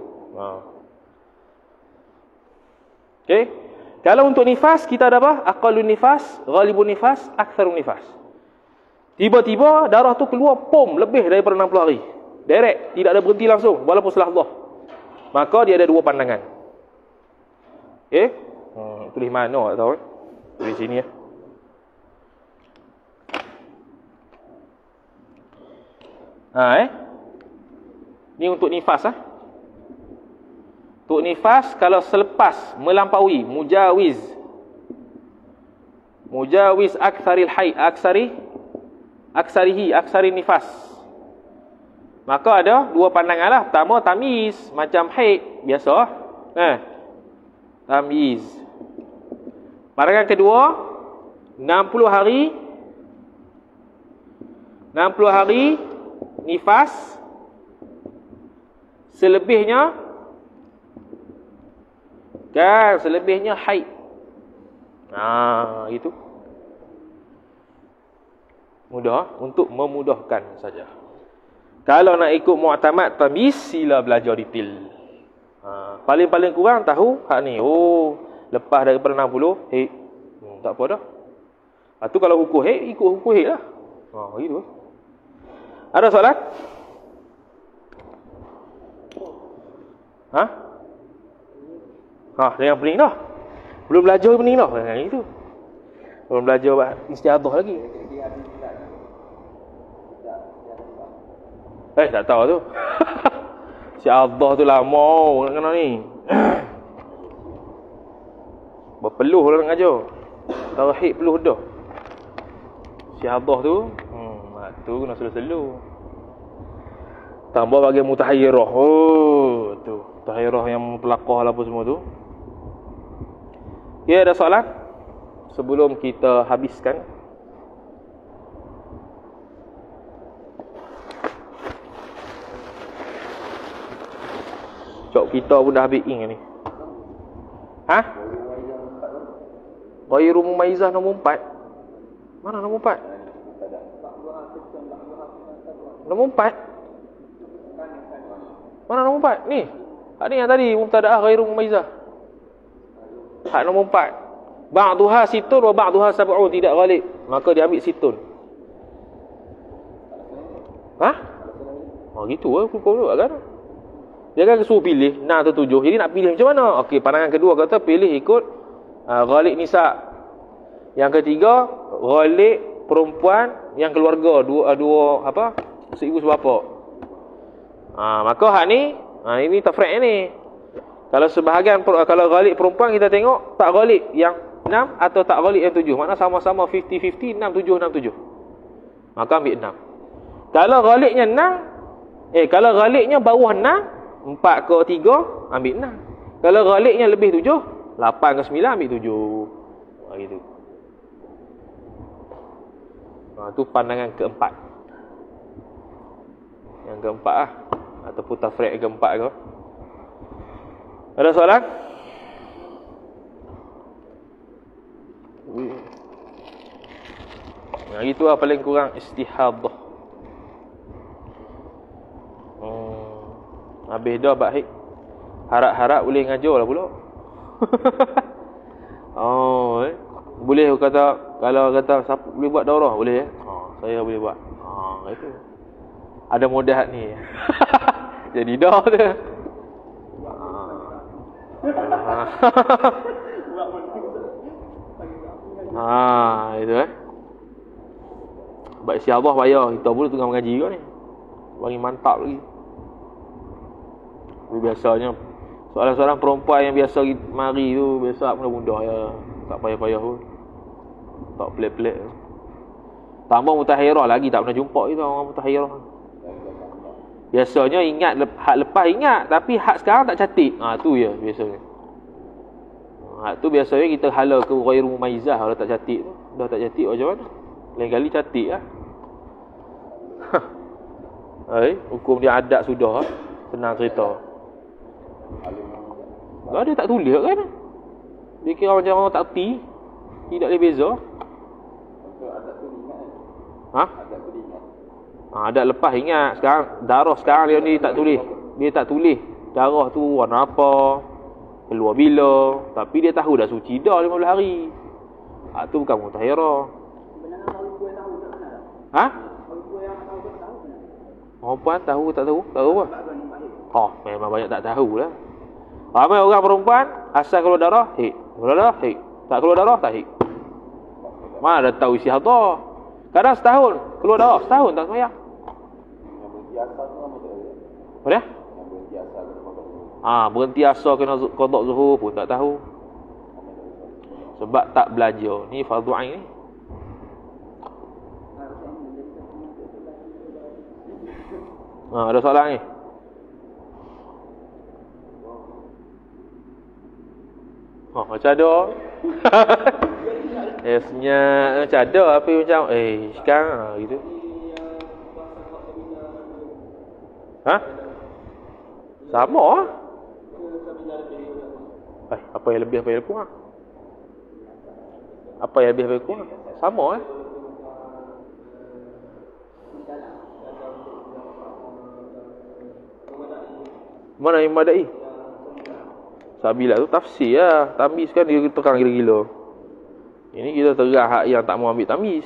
Okey. Kalau untuk nifas kita ada apa? Aqallun nifas, ghalibun nifas, aktsarun nifas. Tiba-tiba darah tu keluar lebih daripada 60 hari. Direct, tidak ada berhenti langsung walaupun selahdah. Maka dia ada 2 pandangan. Okey? Tulis mana tak tahu. Tulis sini ya. Ni untuk nifas Untuk nifas kalau selepas melampaui mujawiz aktsaril haid, aksari nifas. Maka ada 2 pandangan lah. Pertama tamyiz macam haid biasa. Tamyiz. Pandangan kedua 60 hari nifas, selebihnya haid. Itu mudah untuk memudahkan saja. Kalau nak ikut mu'tamad tamyiz, sila belajar detail. Paling-paling kurang tahu hak ni. Lepas daripada 60 haid. Tak apa dah. Lepas tu kalau hukum haid, ikut hukum haid lah. Gitu. Ada soalan? Jangan pening dah. Belum belajar pening dah. Itu. Belum belajar istiadah lagi. Tak tahu tu. Istiadah tu lama nak kena ni. Berpeluh lah nak ajar. Tauhid peluh dah. Istiadah tu tu kena selu-selu. Tambah bagi mutahayyirah. Tu mutahayyirah yang mutlaqah lah apa semua tu. Ya, ada soalan? Sebelum kita habiskan. Cok kita pun dah habis ni. Ghairu mumayyizah nombor 4. Mana nombor 4? Nombor 4. Mana nombor 4? Ni. Hak ni yang tadi mubtadaah ghairu mumayyizah. Hak nombor 4. Ba'duha situn wa ba'duha sab'un, tidak ghalib. Maka dia ambil situn. Gitu hukum tu kan. Dia kan suruh pilih 6 atau 7. Jadi nak pilih macam mana? Okey, pandangan kedua kata pilih ikut ghalib nisa. Yang ketiga ghalib perempuan yang keluarga dua apa? Seibu sebapa. Maka hak ni ini tafriq ni. Kalau sebahagian kalau ghalib perempuan kita tengok tak ghalib yang 6 atau tak ghalib yang 7. Maknanya sama-sama 50-50, 6-7, 6-7. Maka ambil 6. Kalau ghalibnya 6, kalau ghalibnya bawah 6, 4 ke 3, ambil 6. Kalau ghalibnya lebih 7, 8 ke 9, ambil 7. Gitu. Itu pandangan keempat. Yang keempat lah. Ataupun tafriq yang keempat ke. Ada soalan? Yang itu lah paling kurang istihadah. Habis dah baik. Harap-harap boleh ngajar lah pula. Boleh kata, kalau kata siapa boleh buat daurah, boleh ya? Saya boleh buat. Itu. Ada modal ni. Jadi dah tu. Itu Baik siabah payah. Kita pun tengah mengaji kau ni. Bagi mantap lagi. Tapi biasanya soalan-soalan perempuan yang biasa mari tu biasa mudah-mudah ya. Tak payah-payah pun. Tak pelik-pelik. Tambah mutahirah lagi tak pernah jumpa kita orang mutahirah. Biasanya ingat hak lepas ingat, tapi hak sekarang tak cantik. Tu ya biasanya. Hak tu biasanya kita hala ke ghairu mumayyizah kalau tak cantik tu. Dah tak cantik macam mana? Lain kali cantik lah. Hukum dia adat sudah. Senang cerita. Dia tak tulis kan? Dia kira macam orang tak erti. Tidak boleh beza. Adat lepas ingat. Sekarang darah sekarang dia ni tak tulis. Dia tak tulis darah tu warna apa, keluar bila. Tapi dia tahu dah suci dah 15 hari. Tu bukan mutahirah. Perempuan tahu tak tahu? Tahu apa? Memang banyak tak tahu lah. Ramai orang perempuan asal keluar darah, keluar darah, tak keluar darah, tak mana dah tahu isi hadah. Kadang setahun keluar darah, setahun tak semayang. Apa dia? Berhenti asal kena qada zuhur pun tak tahu. Sebab tak belajar. Ni fardu ain ni. Ada soalan ni? Macam ada. Senyap macam ada. Apa macam sekarang gitu. Sama lah. Apa yang lebih, apa yang kurang? Apa yang lebih, apa yang kurang? Sama lah. Mana yang madai? Sabilah tu tafsir lah. Tamis kan dia terang gila-gila. Ini kita terang hak yang tak mau ambil tamis.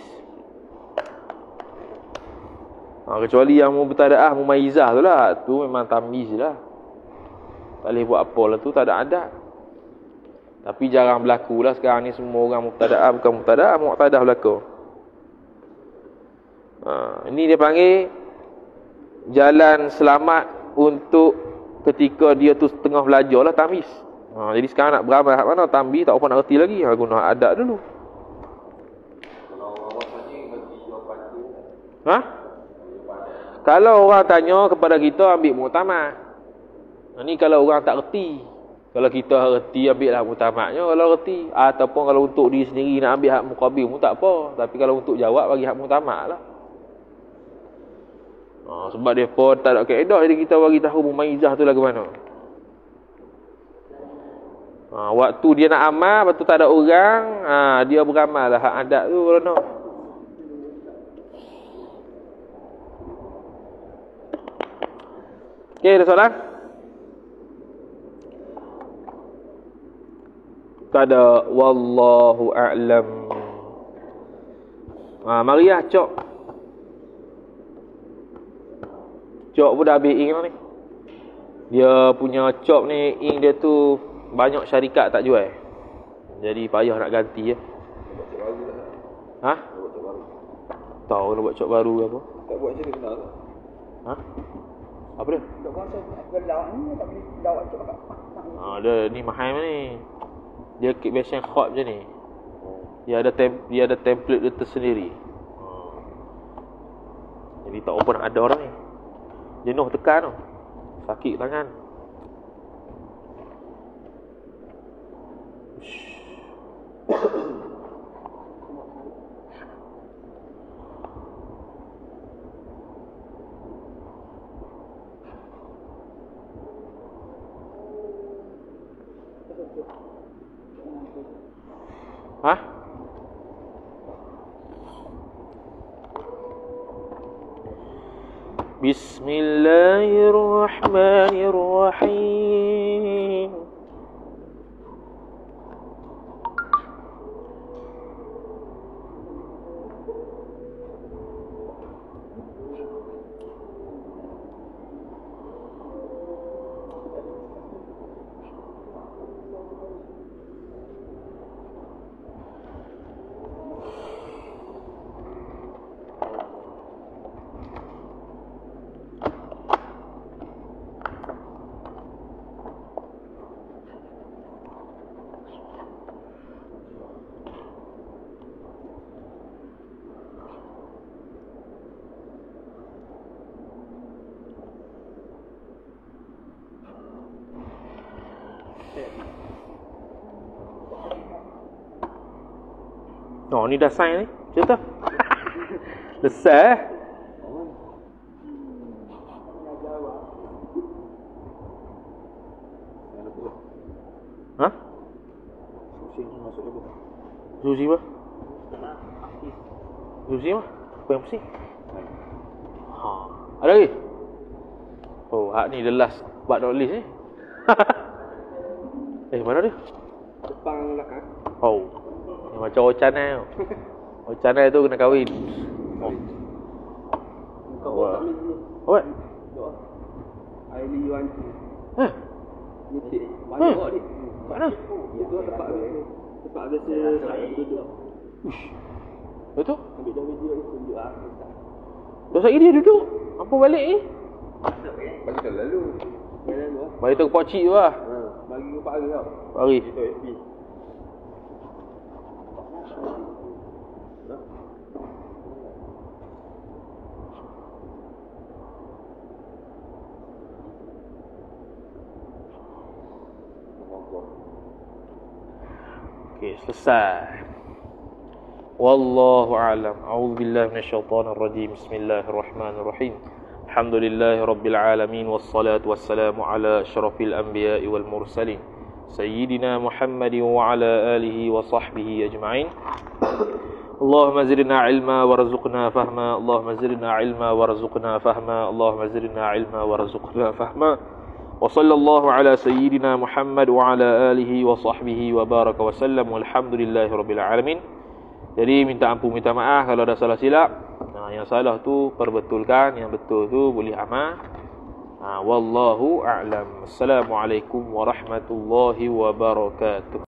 Kecuali yang mubtadaah mumayyizah tu lah. Tu memang tamis lah. Tak boleh buat apa lah tu. Tak ada adat. Tapi jarang berlaku lah sekarang ni. Semua orang mubtadaah bukan mubtadaah, muqtadah berlaku. Ini dia panggil jalan selamat untuk ketika dia tu tengah belajar lah tamis. Jadi sekarang nak beramal hak mana tamis tak apa nak reti lagi. Guna adat dulu. Kalau orang tanya kepada kita ambil muktamad. Ni kalau orang tak reti. Kalau kita reti ambil lah muktamadnya kalau reti. Ataupun kalau untuk diri sendiri nak ambil hak muqabil pun tak apa. Tapi kalau untuk jawab bagi hak muktamad lah. Sebab dia pun tak ada kaedah. Jadi kita bagi tahu mumayyizah tu lah ke mana. Waktu dia nak amal, lepas tu tak ada orang, dia beramal lah hak adat tu kalau nak. Okey, ada soalan? Tak ada. Wallahu a'lam. Mari lah cok. Cok pun dah habis ink ni. Dia punya cok ni, ink dia tu banyak syarikat tak jual. Jadi payah nak ganti ya. Tahu nak buat cok baru ke apa? Tak buat macam ni kenal tak? Apa dia? Tak kuasa gelak ni tak boleh dakwat cok kat. Dia ni mahal ni. Dia biasa khot je ni. Dia ada template dia tersendiri. Jadi tak pernah ada orang ni. Jenuh tekan tu. Sakit tangan. Hah? Bismillahirrahmanirrahim. Oh, ni dah sign ni. Macam tu. Lesai. Ha? Susi apa? Susi apa? Apa yang pusing? Ha. Ada lagi? Oh, hak ni the last buat dot list ni. Mana dia? Depan belakang. Oh. Ni macam Ochanai tu. Ochanai tu kena kahwin. Oh. Kau buat tak boleh. What? Doa. Aili Yuan. Hah? Nitik. Banyak buat ni. Mana? Itu tempat biasa. Tempat biasa saya duduk. Uish. Betul? Ambil dah video ni tunjuk ah. Dah lagi dia duduk. Apa balik ni? Bagi dah lalu. Bagi lalu ah. Bagi tu ke pocik tu lah. Bagi ke Pak Ari tau. Mari. Itu FB. Okey, selesai. Wallahu a'lam. A'udzu billahi minasyaitonir rajim. Bismillahirrahmanirrahim. Alhamdulillahirabbil alamin wassalatu wassalamu ala asyrafil anbiya'i wal mursalin sayyidina Muhammadin wa ala alihi wa sahbihi ajma'in. Allahumma zidna ilma warzuqna fahma. Allahumma zidna ilma warzuqna fahma. Allahumma zidna ilma warzuqna fahma. Wa sallallahu ala sayyidina Muhammad wa ala alihi wa sahbihi wa baraka wa sallam. Walhamdulillahi rabbil alamin. Jadi minta ampun, minta maaf kalau ada salah silap. Yang salah tu perbetulkan, yang betul tu boleh amal. Wallahu a'lam. Assalamualaikum warahmatullahi wabarakatuh.